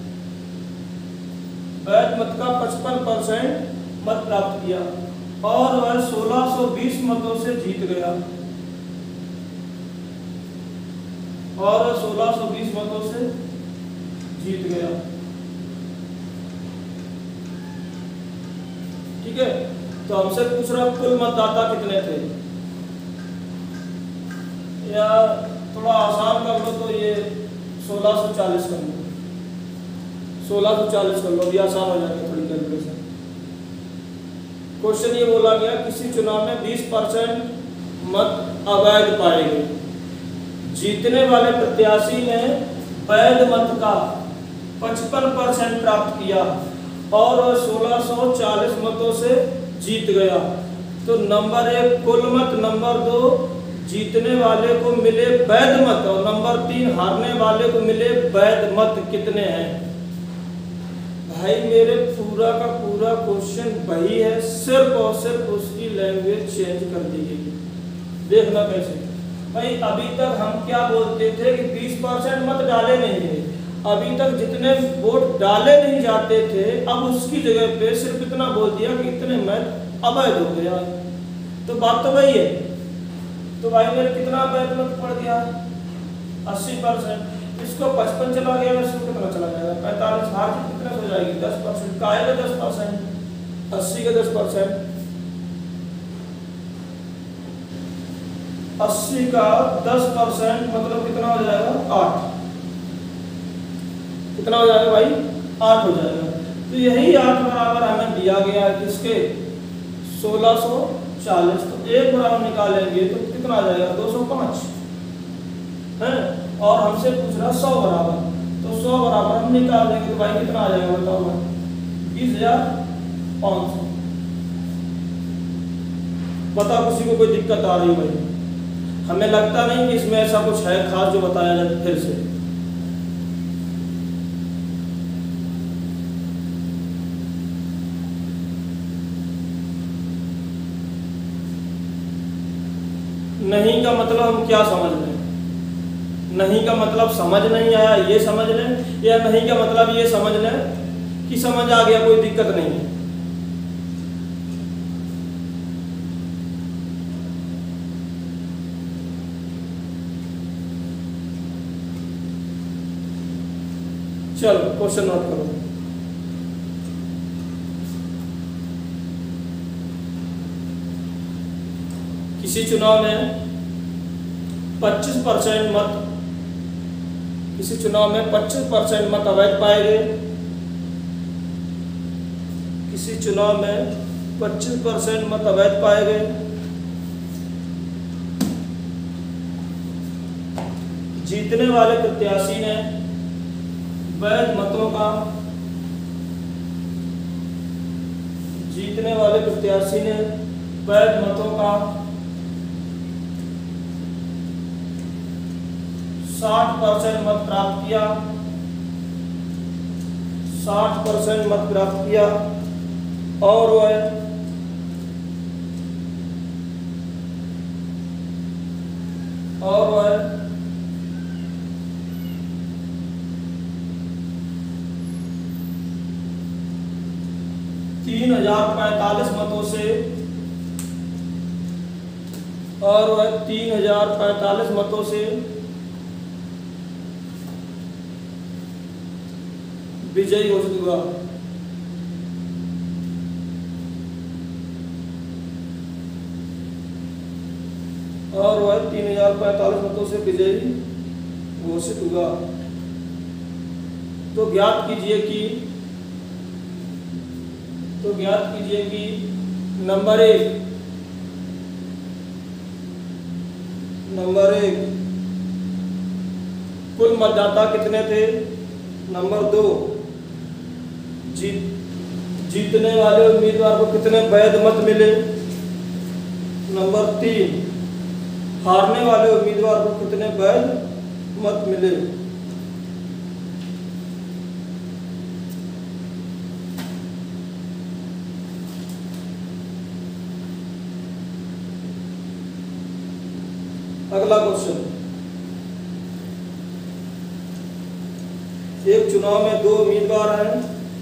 वैध मत का पचपन परसेंट मत प्राप्त किया और वह सोलह सौ बीस मतों से जीत गया और सोलह सौ बीस मतों से जीत गया। ठीक है, तो हमसे पूछ रहा कुल मतदाता कितने थे, या थोड़ा आसान कर लो तो ये सोलह सौ चालीस कर लो, सोलह सौ चालीस कर लो, अभी आसान हो जाएगा थोड़ी कैलकुलेशन। क्वेश्चन ये बोला गया किसी चुनाव में बीस परसेंट मत अवैध पाए गए, जीतने वाले प्रत्याशी ने वैध मत का पचपन परसेंट प्राप्त किया और सोलह सौ चालीस मतों से जीत गया। तो नंबर एक कुल मत, नंबर दो जीतने वाले को मिले वैध मत और नंबर तीन हारने वाले को मिले वैध मत कितने हैं। भाई मेरे पूरा का पूरा क्वेश्चन वही है, सिर्फ और सिर्फ उसकी लैंग्वेज चेंज कर दी गई। देखना कैसे। भाई अभी तक हम क्या बोलते थे कि बीस परसेंट मत डाले नहीं थे, अभी तक जितने वोट डाले नहीं जाते थे अब उसकी जगह पे सिर्फ इतना बोल दिया कि इतने मत अवैध हो गया। तो बात तो वही है। तो भाई मेरे कितना अवैध मत पड़ गया, अस्सी परसेंट। इसको पचपन चला गया, इसको कितना चला जाएगा, पैंतालीस। हार की कितना हो जाएगी, दस परसेंट का आएगा, दस परसेंट अस्सी का दस परसेंट अस्सी का दस परसेंट मतलब कितना हो जाएगा, आठ। कितना हो जाएगा भाई, आठ हो जाएगा। तो यही आठ बराबर हमें दिया गया है किसके, सोलह सौ चालीस। तो एक बराबर निकालेंगे तो कितना आ जाएगा, दो सौ पाँच है। और हमसे पूछ रहा सौ बराबर, तो सौ बराबर हम निकाल देंगे तो भाई कितना आ जाएगा बताओ भाई, बीस हजार पाँच सौ। बताओ किसी को कोई दिक्कत आ रही है भाई? हमें लगता नहीं कि इसमें ऐसा कुछ है खास जो बताया जाए फिर से। नहीं का मतलब हम क्या समझ लें? नहीं का मतलब समझ नहीं आया ये समझ लें, या नहीं का मतलब ये समझ लें कि समझ आ गया कोई दिक्कत नहीं है। चलो क्वेश्चन नोट करो। किसी चुनाव में पच्चीस परसेंट मत किसी चुनाव में पच्चीस परसेंट मत अवैध पाए गए। किसी चुनाव में पच्चीस परसेंट मत अवैध पाए गए। जीतने वाले प्रत्याशी ने वैध मतों का जीतने वाले प्रत्याशी ने वैध मतों का साठ परसेंट मत प्राप्त किया साठ परसेंट मत प्राप्त किया और वह और वह तीन हजार पैंतालीस मतों से और वह तीन हजार पैंतालीस मतों से विजयी घोषित हुआ। और वह तीन हजार पैंतालीस मतों से विजयी घोषित हुआ। तो ज्ञात कीजिए कि तो ज्ञात कीजिए कि नंबर एक नंबर एक कुल मतदाता कितने थे। नंबर दो जीत जीतने वाले उम्मीदवार को कितने वैध मत मिले। नंबर तीन हारने वाले उम्मीदवार को कितने वैध मत मिले। अगला क्वेश्चन, एक चुनाव में दो उम्मीदवार हैं।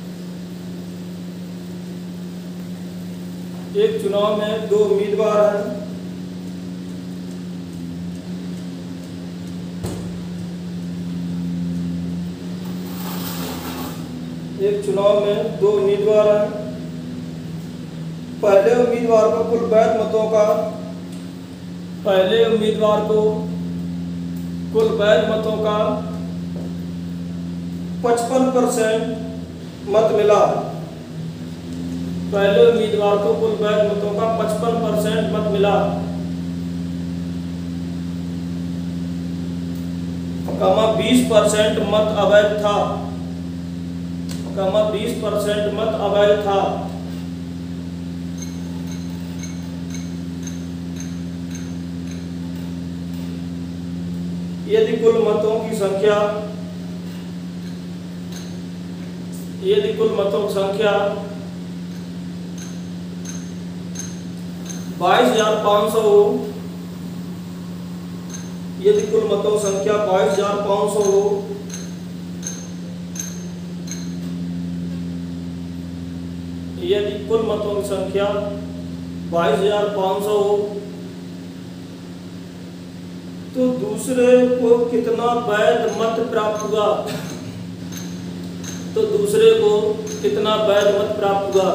एक चुनाव में दो उम्मीदवार हैं। एक चुनाव में दो उम्मीदवार हैं। पहले उम्मीदवार को कुल वैध मतों का पहले उम्मीदवार को कुल वैध मतों का पचपन परसेंट मत मिला। पहले उम्मीदवार को कुल वैध मतों का पचपन परसेंट मत मिला। कमा बीस परसेंट मत अवैध था। कमा बीस परसेंट मत अवैध था। यदि कुल मतों की संख्या यदि कुल मतों की संख्या बाईस हजार पाँच सौ हो, यदि कुल मतों की संख्या बाईस हजार पाँच सौ हो, यदि कुल मतों की संख्या बाईस हजार पाँच सौ हो, तो दूसरे को कितना वैध मत प्राप्त हुआ? तो दूसरे को कितना वैध मत प्राप्त हुआ?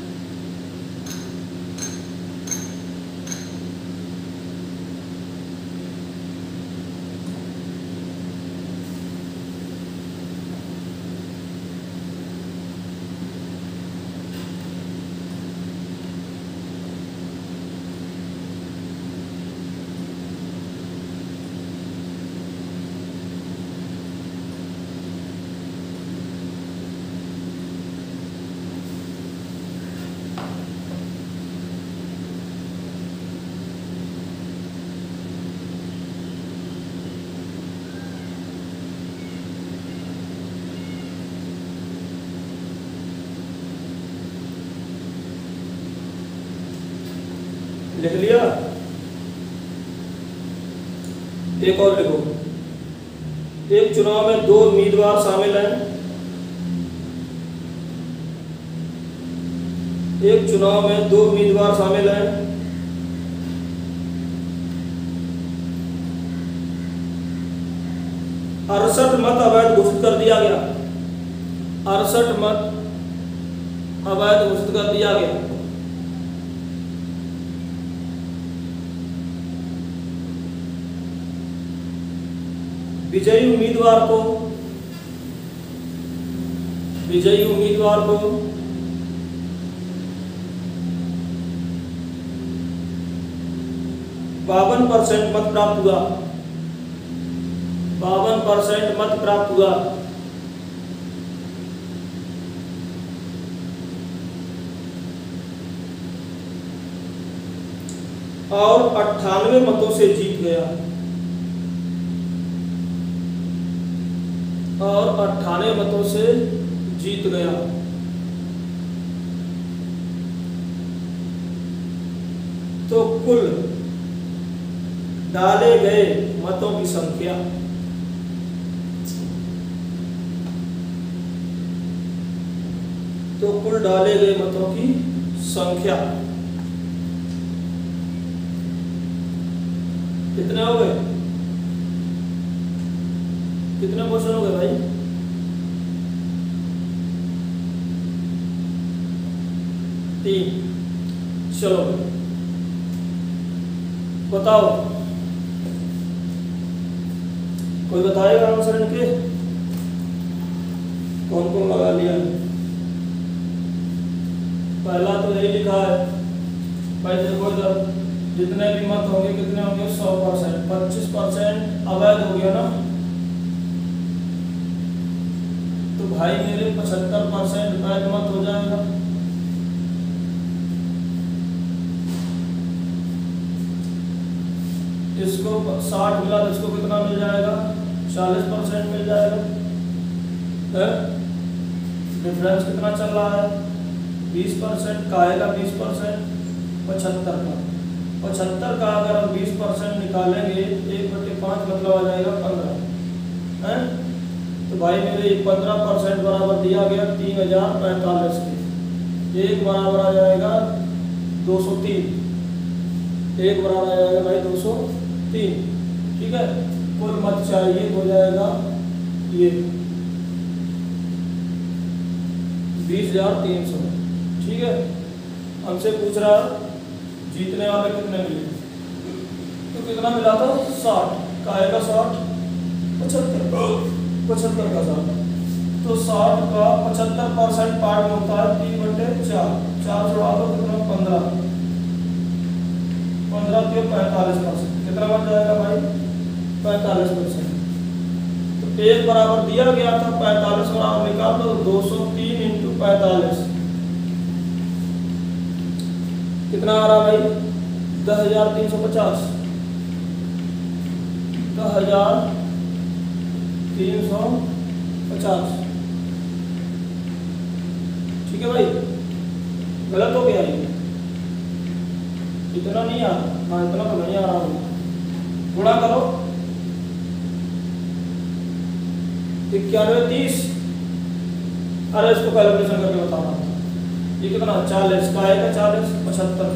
लिख लिया? एक और लिखो। एक चुनाव में दो उम्मीदवार शामिल हैं। एक चुनाव में दो उम्मीदवार शामिल हैं। अड़सठ मत अवैध घोषित कर दिया गया। अड़सठ मत अवैध घोषित कर दिया गया। विजयी उम्मीदवार को विजयी उम्मीदवार को बावन परसेंट मत प्राप्त हुआ। बावन परसेंट मत प्राप्त हुआ। और अट्ठानवे मतों से जीत गया। और अट्ठानवे मतों से जीत गया। तो कुल डाले गए मतों की संख्या तो कुल डाले गए मतों की संख्या कितने हो गए? कितने क्वेश्चन हो गए भाई? तीन। चलो बताओ, कोई बताएगा आंसर इनके? कौन कौन लगा लिया? पहला तो यही लिखा है भाई, देखो इधर जितने भी मत होंगे कितने होंगे? सौ परसेंट। पच्चीस परसेंट अवैध हो गया ना, तो भाई मेरे पचहत्तर परसेंट वैध मत हो जाएगा। इसको साठ मिला तो इसको कितना मिल जाएगा? चालीस परसेंट मिल जाएगा। डिफरेंस कितना चल रहा है? बीस परसेंट का आएगा। बीस परसेंट पचहत्तर का पचहत्तर का अगर हम बीस परसेंट निकालेंगे एक बटे पाँच मतलब आ जाएगा पंद्रह है। तो भाई मेरे पंद्रह परसेंट बराबर दिया गया तीन हजार पैंतालीस के। एक बराबर आ जाएगा दो सौ तीन। एक बराबर आ जाएगा भाई दो सौ तीन। ठीक है, कुल मत चाहिए हो जाएगा ये बीस हजार तीन सौ। ठीक है, हमसे पूछ रहा जीतने वाले कितने मिले, तो कितना मिला था? साठ का आएगा साठ पचहत्तर पचहत्तर का साठ। तो साठ का पचहत्तर परसेंट पार्ट में होता है तीन बटे चार। चार जोड़ा दो कितना? पंद्रह। पंद्रह के पैंतालीस परसेंट कितना बन जाएगा भाई? पैंतालीस परसेंट। तो एक बराबर दिया गया था, पैंतालीस बराबर निकाल दो। दो सौ तीन इंटू पैंतालीस कितना आ रहा भाई? दस हजार तीन सौ पचास। दस हजार तीन सौ पचास। ठीक है भाई, गलत हो गया ये, इतना नहीं आ रहा। हाँ इतना तो नहीं आ रहा हूँ, गुणा करो इक्यानवे तीस। अरे इसको कैलकुलेशन करके बता रहा हूँ, ये कितना चालीस का आएगा, चालीस पचहत्तर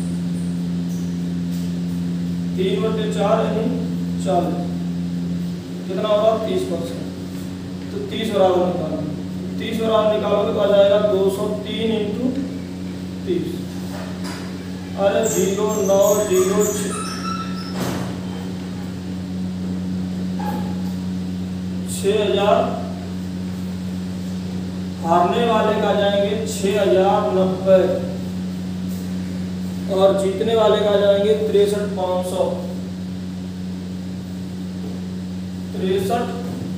तीन बटे चार यानी चालीस, कितना होगा तीस परसेंट। तो तीस बराबर निकालो, तीस बराबर निकालोगे तो आ जाएगा दो सौ तीन इंटू तीस। अरे जीरो नौ जीरो छः हजार, हारने वाले का जाएंगे छः हजार नब्बे और जीतने वाले का जाएंगे तिरसठ पाँच सौ तिरसठ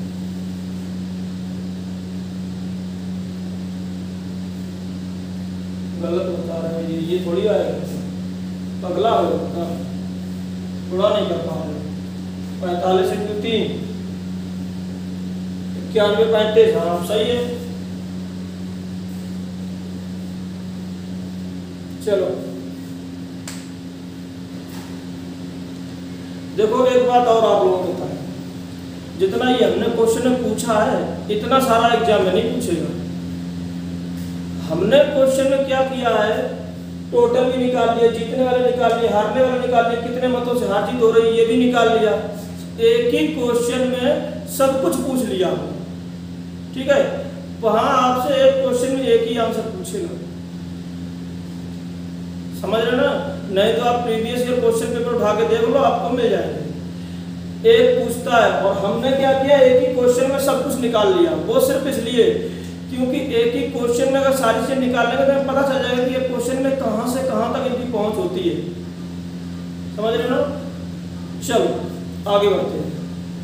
गलत बता रहे हैं ये ये थोड़ी आएगा, पगला होगा, थोड़ा नहीं कर पाओगे। पैंतालीस इंटू तीन इक्यानवे पैंतीस, हाँ सही है। चलो देखो एक बात और आप लोगों को बताएं, जितना ये हमने क्वेश्चन पूछा है इतना सारा एग्जाम में नहीं पूछेगा। हमने क्वेश्चन में क्या किया है, टोटल भी निकाल लिया, जीतने वाले निकाल लिए, हारने वाले निकाल लिए, कितने मतों से हार जीत हो रही है ये भी निकाल लिया। एक ही क्वेश्चन में सब कुछ पूछ लिया, ठीक है। वहां आपसे एक क्वेश्चन में एक ही आंसर पूछेगा, समझ रहे ना। नहीं तो आप प्रीवियस ईयर क्वेश्चन पेपर उठा के देख लो, आपको मिल जाएंगे। एक पूछता है और हमने क्या किया, एक ही क्वेश्चन में सब कुछ निकाल लिया। वो सिर्फ इसलिए क्योंकि एक ही क्वेश्चन में अगर सारी चीजें निकाल लेंगे तो हमें पता चल जाएगा कि ये क्वेश्चन में कहां से कहां तक इनकी पहुंच होती है, समझ रहे ना। चलो आगे बढ़ते हैं।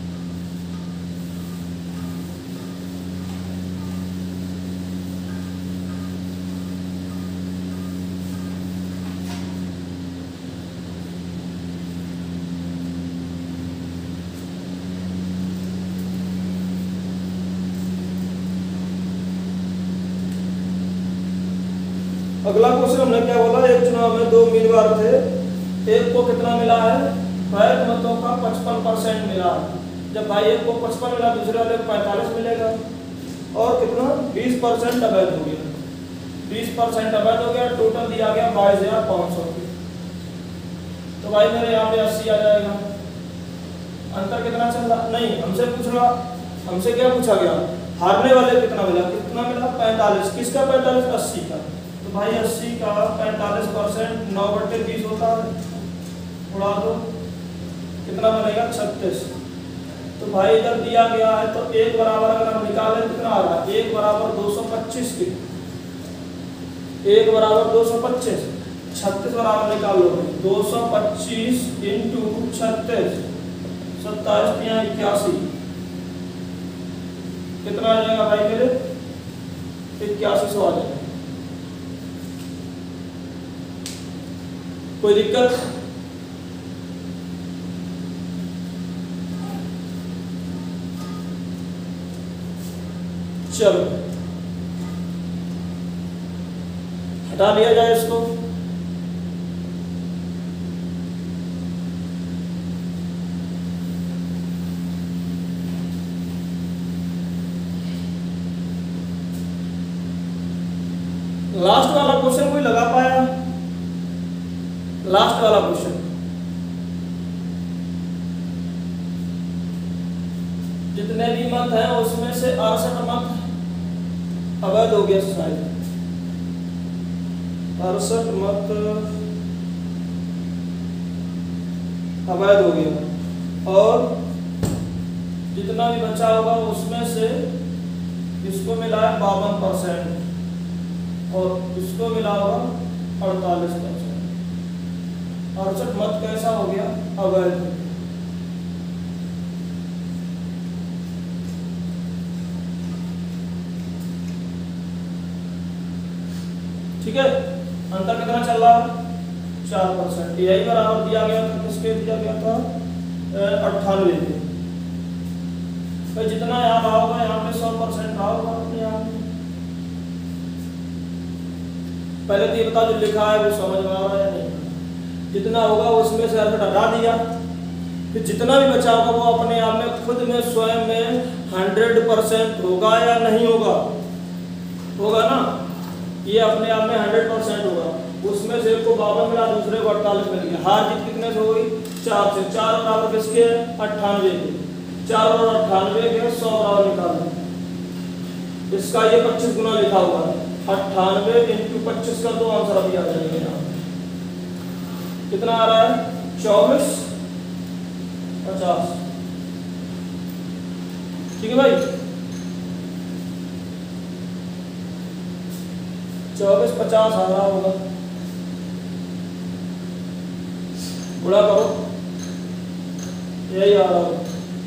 अगला क्वेश्चन हमने क्या बोला, एक चुनाव में दो उम्मीदवार थे, एक को कितना मिला है, वैध मतों का पचपन परसेंट मिला। जब भाई एक को पचपन मिला, दूसरे वाले को पैंतालीस मिलेगा, और कितना बीस परसेंट अवैध हो गया, बीस परसेंट अवैध हो गया, टोटल दिया गया बाईस हजार पाँच सौ। तो भाई मेरे यहाँ पे अस्सी आ जाएगा। अंतर कितना चल रहा, नहीं हमसे पूछ रहा, हमसे क्या पूछा गया, हारने वाले कितना मिला, कितना मिला पैंतालीस, किसका पैंतालीस, अस्सी का। तो भाई अस्सी का पैंतालीस परसेंट नौ बटे बीस होता है, उड़ा दो, कितना बनेगा छत्तीस। तो भाई इधर दिया गया है तो एक बराबर अगर हम निकालें कितना आ रहा है, एक बराबर दो सौ पच्चीस के, एक बराबर दो सौ पच्चीस, छत्तीस बराबर निकाल लो, दो सौ पच्चीस इंटू छत्तीस, सत्ताईस यहाँ इक्यासी, कितना आ जाएगा भाई मेरे, इक्यासी सौ आ जाएगा। कोई दिक्कत, चलो हटा लिया जाए इसको। लास्ट वाला क्वेश्चन कोई लगा पाया, लास्ट वाला क्वेश्चन, जितने भी मत हैं उसमें से अड़सठ मत अवैध हो गया शायद, अड़सठ मत अवैध हो गया, और जितना भी बचा होगा उसमें से इसको मिला है बावन परसेंट और इसको मिला होगा अड़तालीस परसेंट। अड़सठ मत कैसा हो गया, अवैध। ठीक है, अंतर कितना चल रहा है, चार परसेंट। यही बराबर दिया गया था, किसके दिया गया था, अट्ठानवे के। तो जितना यहाँ रहा होगा यहाँ पे सौ परसेंट रहा होगा अपने यहाँ पे। पहले तो ये बता जो लिखा है वो समझ में आ रहा है या नहीं? जितना होगा उसमें से अड़सठ हटा दिया, फिर जितना भी बचा होगा वो अपने आप में खुद में स्वयं में हंड्रेड परसेंट होगा या नहीं होगा? होगा ना, ये अपने आप में हंड्रेड परसेंट होगा। उसमें से एक को बावन मिला, दूसरे को अड़तालीस मिल गया। हार जीत कितने से हो गई? चार से। चार बराबर किसके? अट्ठानवे के। चार और अट्ठानवे के सौ बराबर निकालो। इसका ये पच्चीस गुना लिखा हुआ है, अट्ठानवे इंटू पच्चीस का दो आंसर अभी आ जाएंगे यहाँ। कितना आ रहा है? चौबीस पचास। ठीक है भाई, चौबीस पचास आ रहा होगा। गुणा करो, यही आ रहा होगा।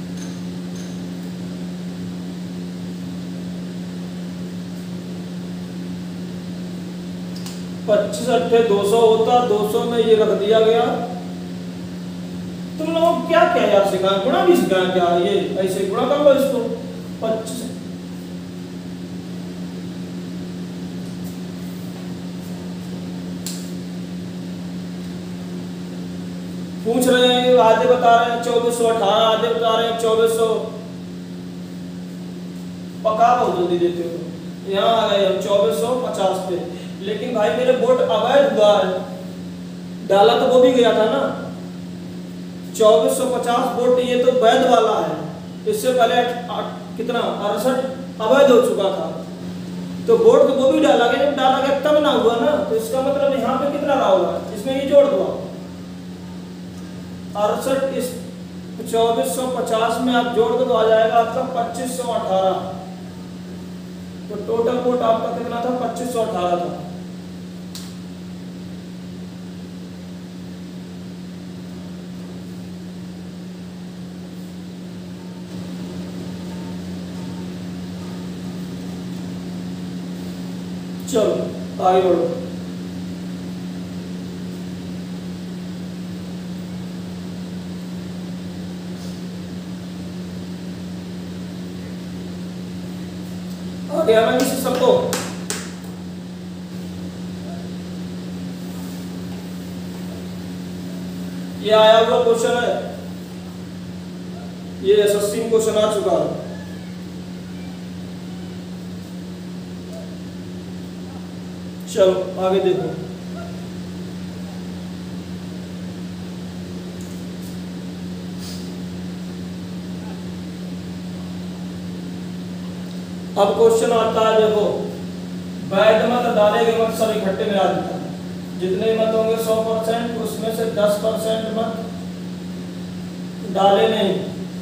पच्चीस अट्ठे दो सौ होता, दो सौ में ये रख दिया गया। तुम लोग क्या क्या यार सिखाएं? गुणा भी सिखाएं क्या? ये ऐसे गुणा कर लो इसको। पच्चीस पूछ रहे हैं, आधे बता रहे हैं चौबीस सौ अठारह, आधे बता रहे हैं चौबीस सौ। पका बहुत जल्दी देते हो। यहाँ आ गए हम चौबीस सौ पचास पे, लेकिन भाई मेरे वोट अवैध हुआ है, डाला तो वो भी गया था ना। चौबीस सौ पचास वोट ये तो वैध वाला है, इससे पहले कितना अड़सठ अवैध हो चुका था, तो वोट तो वो भी डाला गया। जब डाला गया तब ना हुआ ना, तो इसका मतलब यहाँ पे कितना रहा होगा? इसमें ये जोड़ दो, अड़सठ इस चौबीस सौ पचास में आप जोड़ दो तो आ जाएगा आपका पच्चीस सौ अठारह। तो टोटल वोट आपका कितना था? पच्चीस सौ अठारह था। चलो आगे बढ़ो। आगे आना किसी सबको? ये आया हुआ क्वेश्चन है, ये एसएससी में क्वेश्चन आ चुका है। चलो आगे देखो। अब क्वेश्चन आता है, देखो वैध मत डाले गए मत सब इकट्ठे मिला देता है। जितने मत होंगे सौ परसेंट, उसमें से दस परसेंट मत डाले नहीं,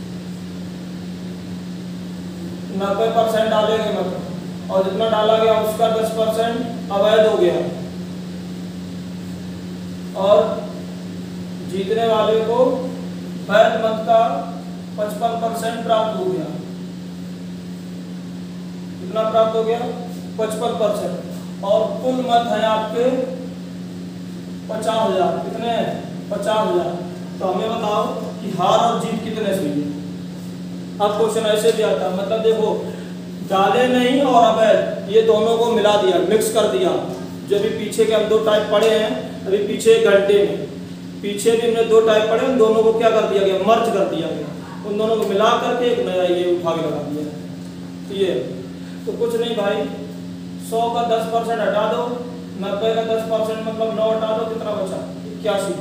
नब्बे परसेंट डाले गए मत, और जितना डाला गया उसका दस परसेंट अवैध हो गया, और जीतने वाले को वैध मत का पचपन परसेंट प्राप्त हो गया। कितना प्राप्त हो गया? पचपन परसेंट। और कुल मत है आपके पचास हजार। कितने हैं? पचास हजार। तो हमें बताओ कि हार और जीत कितने से हुई? अब क्वेश्चन ऐसे भी आता है, मतलब देखो डाले नहीं और अवैध ये दोनों को मिला दिया, मिक्स कर दिया। जो भी पीछे के हम दो टाइप पढ़े हैं अभी पिछले एक घंटे में, पीछे भी हमने दो टाइप पढ़े, उन दोनों को क्या कर दिया गया? मर्ज कर दिया गया। उन दोनों को मिला करके एक नया ये उठा के लगा दिया। तो ये तो कुछ नहीं भाई, सौ का दस परसेंट हटा दो, नब्बे का दस परसेंट मतलब नौ हटा दो, कितना बचा? इक्यासी।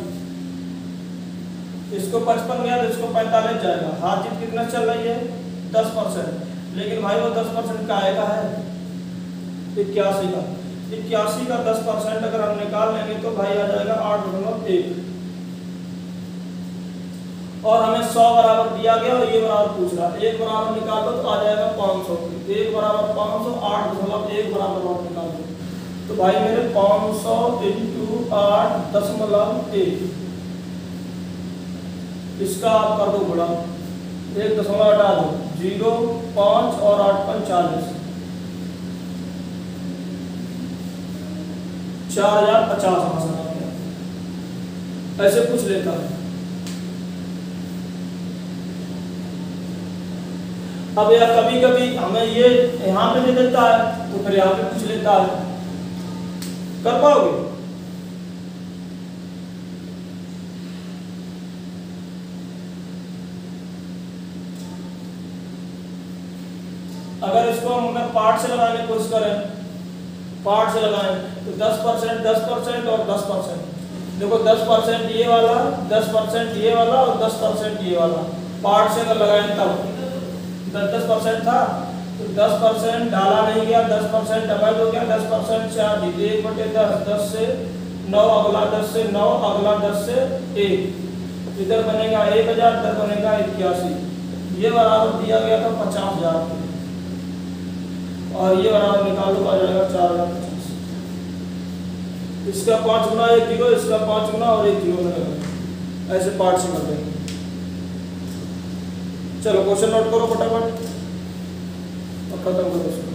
इसको पचपन गया तो इसको पैंतालीस जाएगा। हार जीत कितना चल रही है? दस परसेंट। लेकिन भाई वो दस परसेंट का आएगा है इक्यासी का। इक्यासी का दस परसेंट अगर हम निकाल लेंगे तो भाई आ जाएगा आठ दशमलव एक, और हमें सौ बराबर दिया गया और ये बराबर पूछ रहा है। एक बराबर निकाल दो तो आ जाएगा पाँच सौ। एक बराबर पाँच सौ, आठ दशमलव एक बराबर और निकाल दो तो भाई मेरे पाँच सौ इंटू आठ दशमलव एक, इसका आप कर दो गुणा, एक दशमलव हटा दो, जीरो पाँच और आठ पंचालीस, चार हजार पचास आंसर आ गया। ऐसे पूछ लेता है। अब या कभी कभी हमें ये यहाँ पे दे देता है तो फिर यहाँ पे पूछ लेता है, कर पाओगे? अगर इसको हम अगर पार्ट से लगाने की कोशिश करें, पार्ट से लगाएं तो दस परसेंट दस परसेंट और दस परसेंट, देखो दस परसेंट ये वाला, दस परसेंट ये वाला और दस परसेंट ये वाला, पार्ट से अगर लगाएं तब दस दस परसेंट था तो दस परसेंट डाला नहीं गया, दस परसेंट अवैध हो गया, दस परसेंट चार जीते एक बटे दस, दस से नौ अगला, दस से नौ अगला, दस से एक, इधर बनेगा एक हजार, इधर बनेगा इक्यासी, ये बराबर दिया गया था पचास हजार और ये बराबर निकालो आ जाएगा चार हजार पचास। इसका पांच गुना एक जीरो, इसका पांच गुना और एक जीरो मिलेगा, ऐसे पार्ट से कर देंगे। चलो क्वेश्चन नोट करो फटाफट और खत्म करो इसको।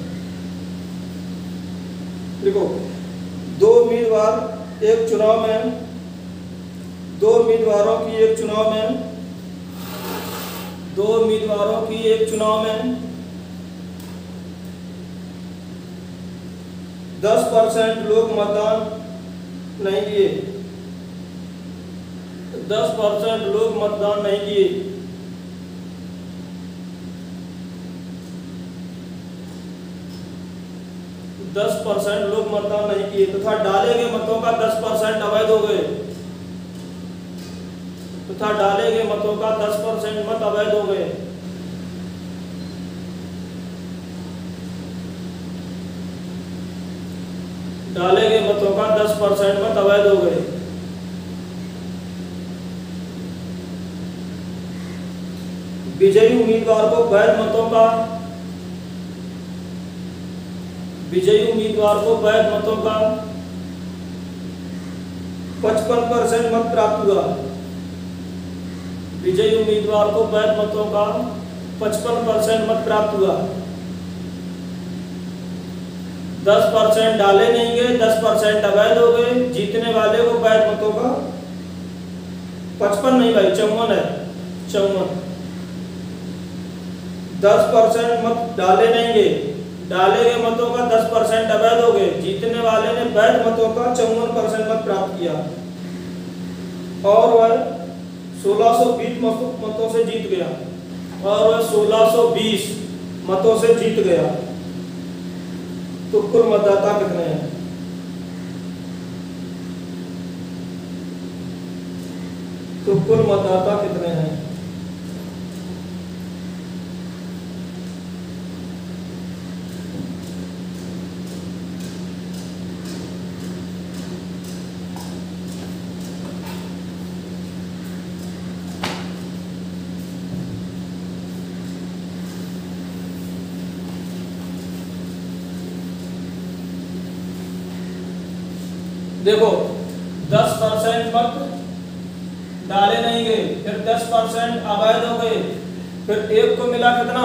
देखो दो उम्मीदवार एक चुनाव में, दो उम्मीदवारों की एक चुनाव में, दो उम्मीदवारों की एक चुनाव में दस परसेंट लोग मतदान नहीं किए, दस परसेंट लोग मतदान नहीं किए, दस परसेंट लोग मतदान नहीं किए तथा डाले गए मतों का दस परसेंट अवैध हो गए, तथा डाले गए मतों का दस परसेंट मत अवैध हो गए। डाले गए मतों का दस परसेंट मत अवैध हो गए। विजयी उम्मीदवार को वैध मतों का विजयी उम्मीदवार को वैध मतों का पचपन परसेंट मत प्राप्त हुआ। विजयी उम्मीदवार को वैध मतों का पचपन परसेंट मत प्राप्त हुआ। दस परसेंट डाले नहीं गए, दस परसेंट अवैध हो गए। जीतने वाले को वैध मतों का पचपन नहीं भाई चौवन है, चौवन। दस परसेंट मत डाले नहीं गए, डाले गए मतों का दस परसेंट अवैध हो गए। जीतने वाले ने वैध मतों का चौवन परसेंट मत प्राप्त किया और वह सोलह सौ बीस मतों से जीत गया और वह सोलह सौ बीस मतों से जीत गया। तो कुल मतदाता कितने हैं? तो कुल मतदाता कितने हैं? देखो दस परसेंट मत डाले नहीं गए, फिर दस परसेंट अवैध हो गए, फिर एक को मिला कितना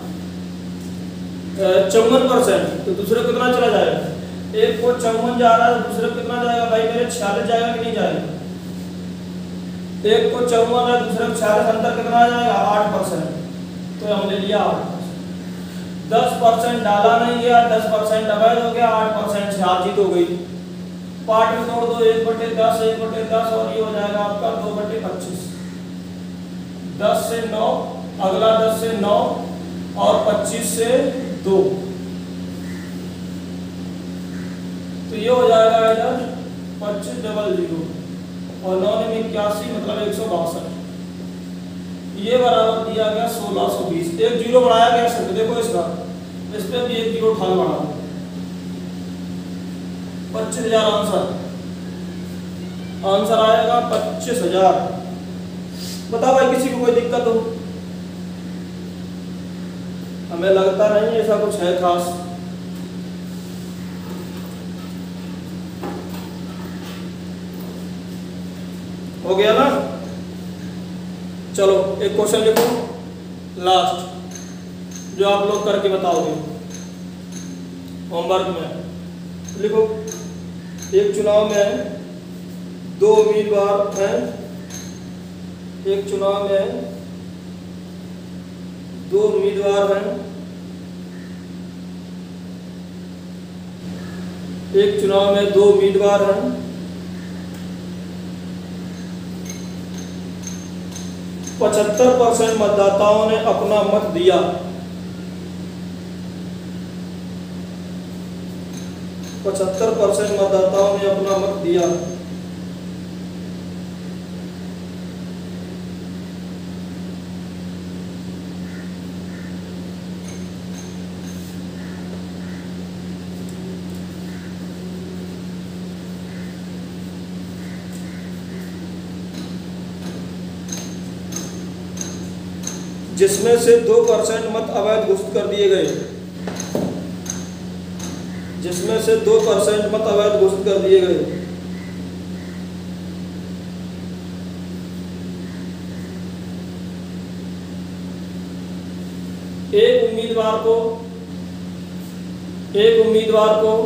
चौवन परसेंट, तो दूसरे को कितना चला जाएगा? एक को चौवन जा रहा है, दूसरे को कितना जाएगा भाई मेरे? छियालीस जाएगा कि नहीं जाएगा? एक को चौवन है, दूसरे को छियालीस, अंतर कितना आ जाएगा? आठ परसेंट। तो हमने लिया आठ परसेंट। दस परसेंट डाला नहीं गया, दस परसेंट अवैध हो गया, आठ परसेंट से हार जीत हो गई। पार्ट में तोड़ दो, एक बटे दस, एक बटे दस और ये हो जाएगा आपका दो बटे पच्चीस। दस से नौ अगला, दस से नौ और पच्चीस से दो, तो ये हो जाएगा इधर पच्चीस डबल जीरो और नौ में इक्यासी मतलब एक सौ बासठ। ये बराबर दिया गया सोलह सौ बीस। एक जीरो बढ़ाया गया सर, देखो इसका, इस पे भी एक जीरो ठाल बढ़ा दो, पच्चीस हजार आंसर आंसर आएगा पच्चीस हजार। बताओ भाई किसी को कोई दिक्कत हो? हमें लगता नहीं ऐसा कुछ है खास। हो गया ना? चलो एक क्वेश्चन लिखो लास्ट, जो आप लोग करके बताओगे होमवर्क में। लिखो एक चुनाव में दो उम्मीदवार हैं, एक चुनाव में दो उम्मीदवार हैं, एक चुनाव में दो उम्मीदवार हैं, पचहत्तर परसेंट मतदाताओं ने अपना मत दिया। पचहत्तर परसेंट मतदाताओं ने अपना मत दिया। जिसमें से दो परसेंट मत अवैध घोषित कर दिए गए। जिसमें से दो परसेंट मत अवैध घोषित कर दिए गए। एक उम्मीदवार को एक उम्मीदवार को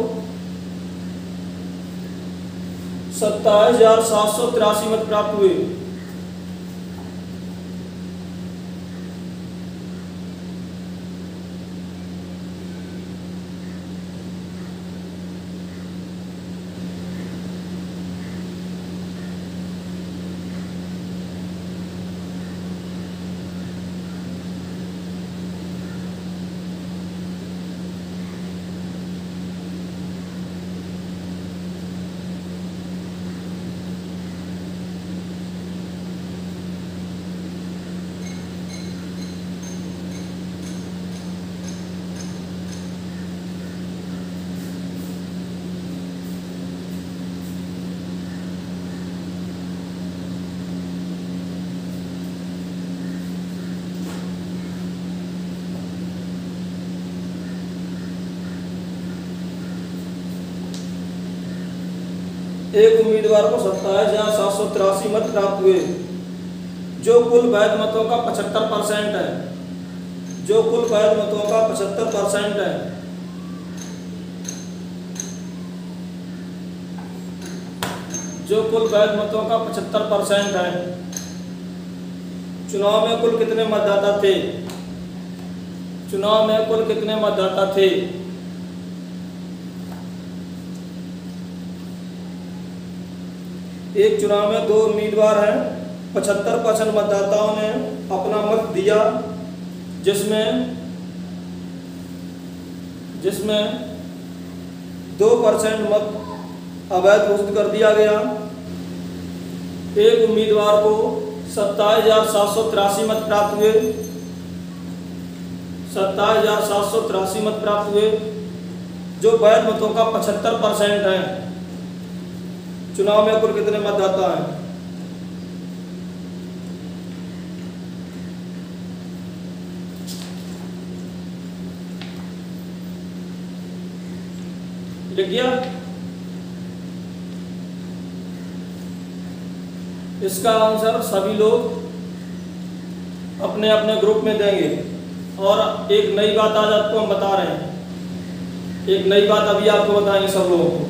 सत्ताईस हजार सात सौ तिरासी मत प्राप्त हुए। एक उम्मीदवार को सत्ताईस हजार सात सौ तिरासी मत प्राप्त हुए, जो कुल वैध मतों का पचहत्तर परसेंट है। जो कुल वैध मतों का पचहत्तर परसेंट है। जो कुल वैध मतों का पचहत्तर परसेंट है। चुनाव में कुल कितने मतदाता थे? चुनाव में कुल कितने मतदाता थे? एक चुनाव में दो उम्मीदवार हैं, पचहत्तर परसेंट मतदाताओं ने अपना मत दिया, जिसमें जिसमें दो परसेंट मत अवैध घोषित कर दिया गया। एक उम्मीदवार को सत्ताईस हजार सात सौ तिरासी मत प्राप्त हुए। सत्ताईस हजार सात सौ तिरासी मत प्राप्त हुए, जो वैध मतों का पचहत्तर परसेंट है। चुनाव में कुल कितने मतदाता हैं? लिख गया? इसका आंसर सभी लोग अपने अपने ग्रुप में देंगे। और एक नई बात आज आपको हम बता रहे हैं। एक नई बात अभी आपको बताएंगे सब लोगों को।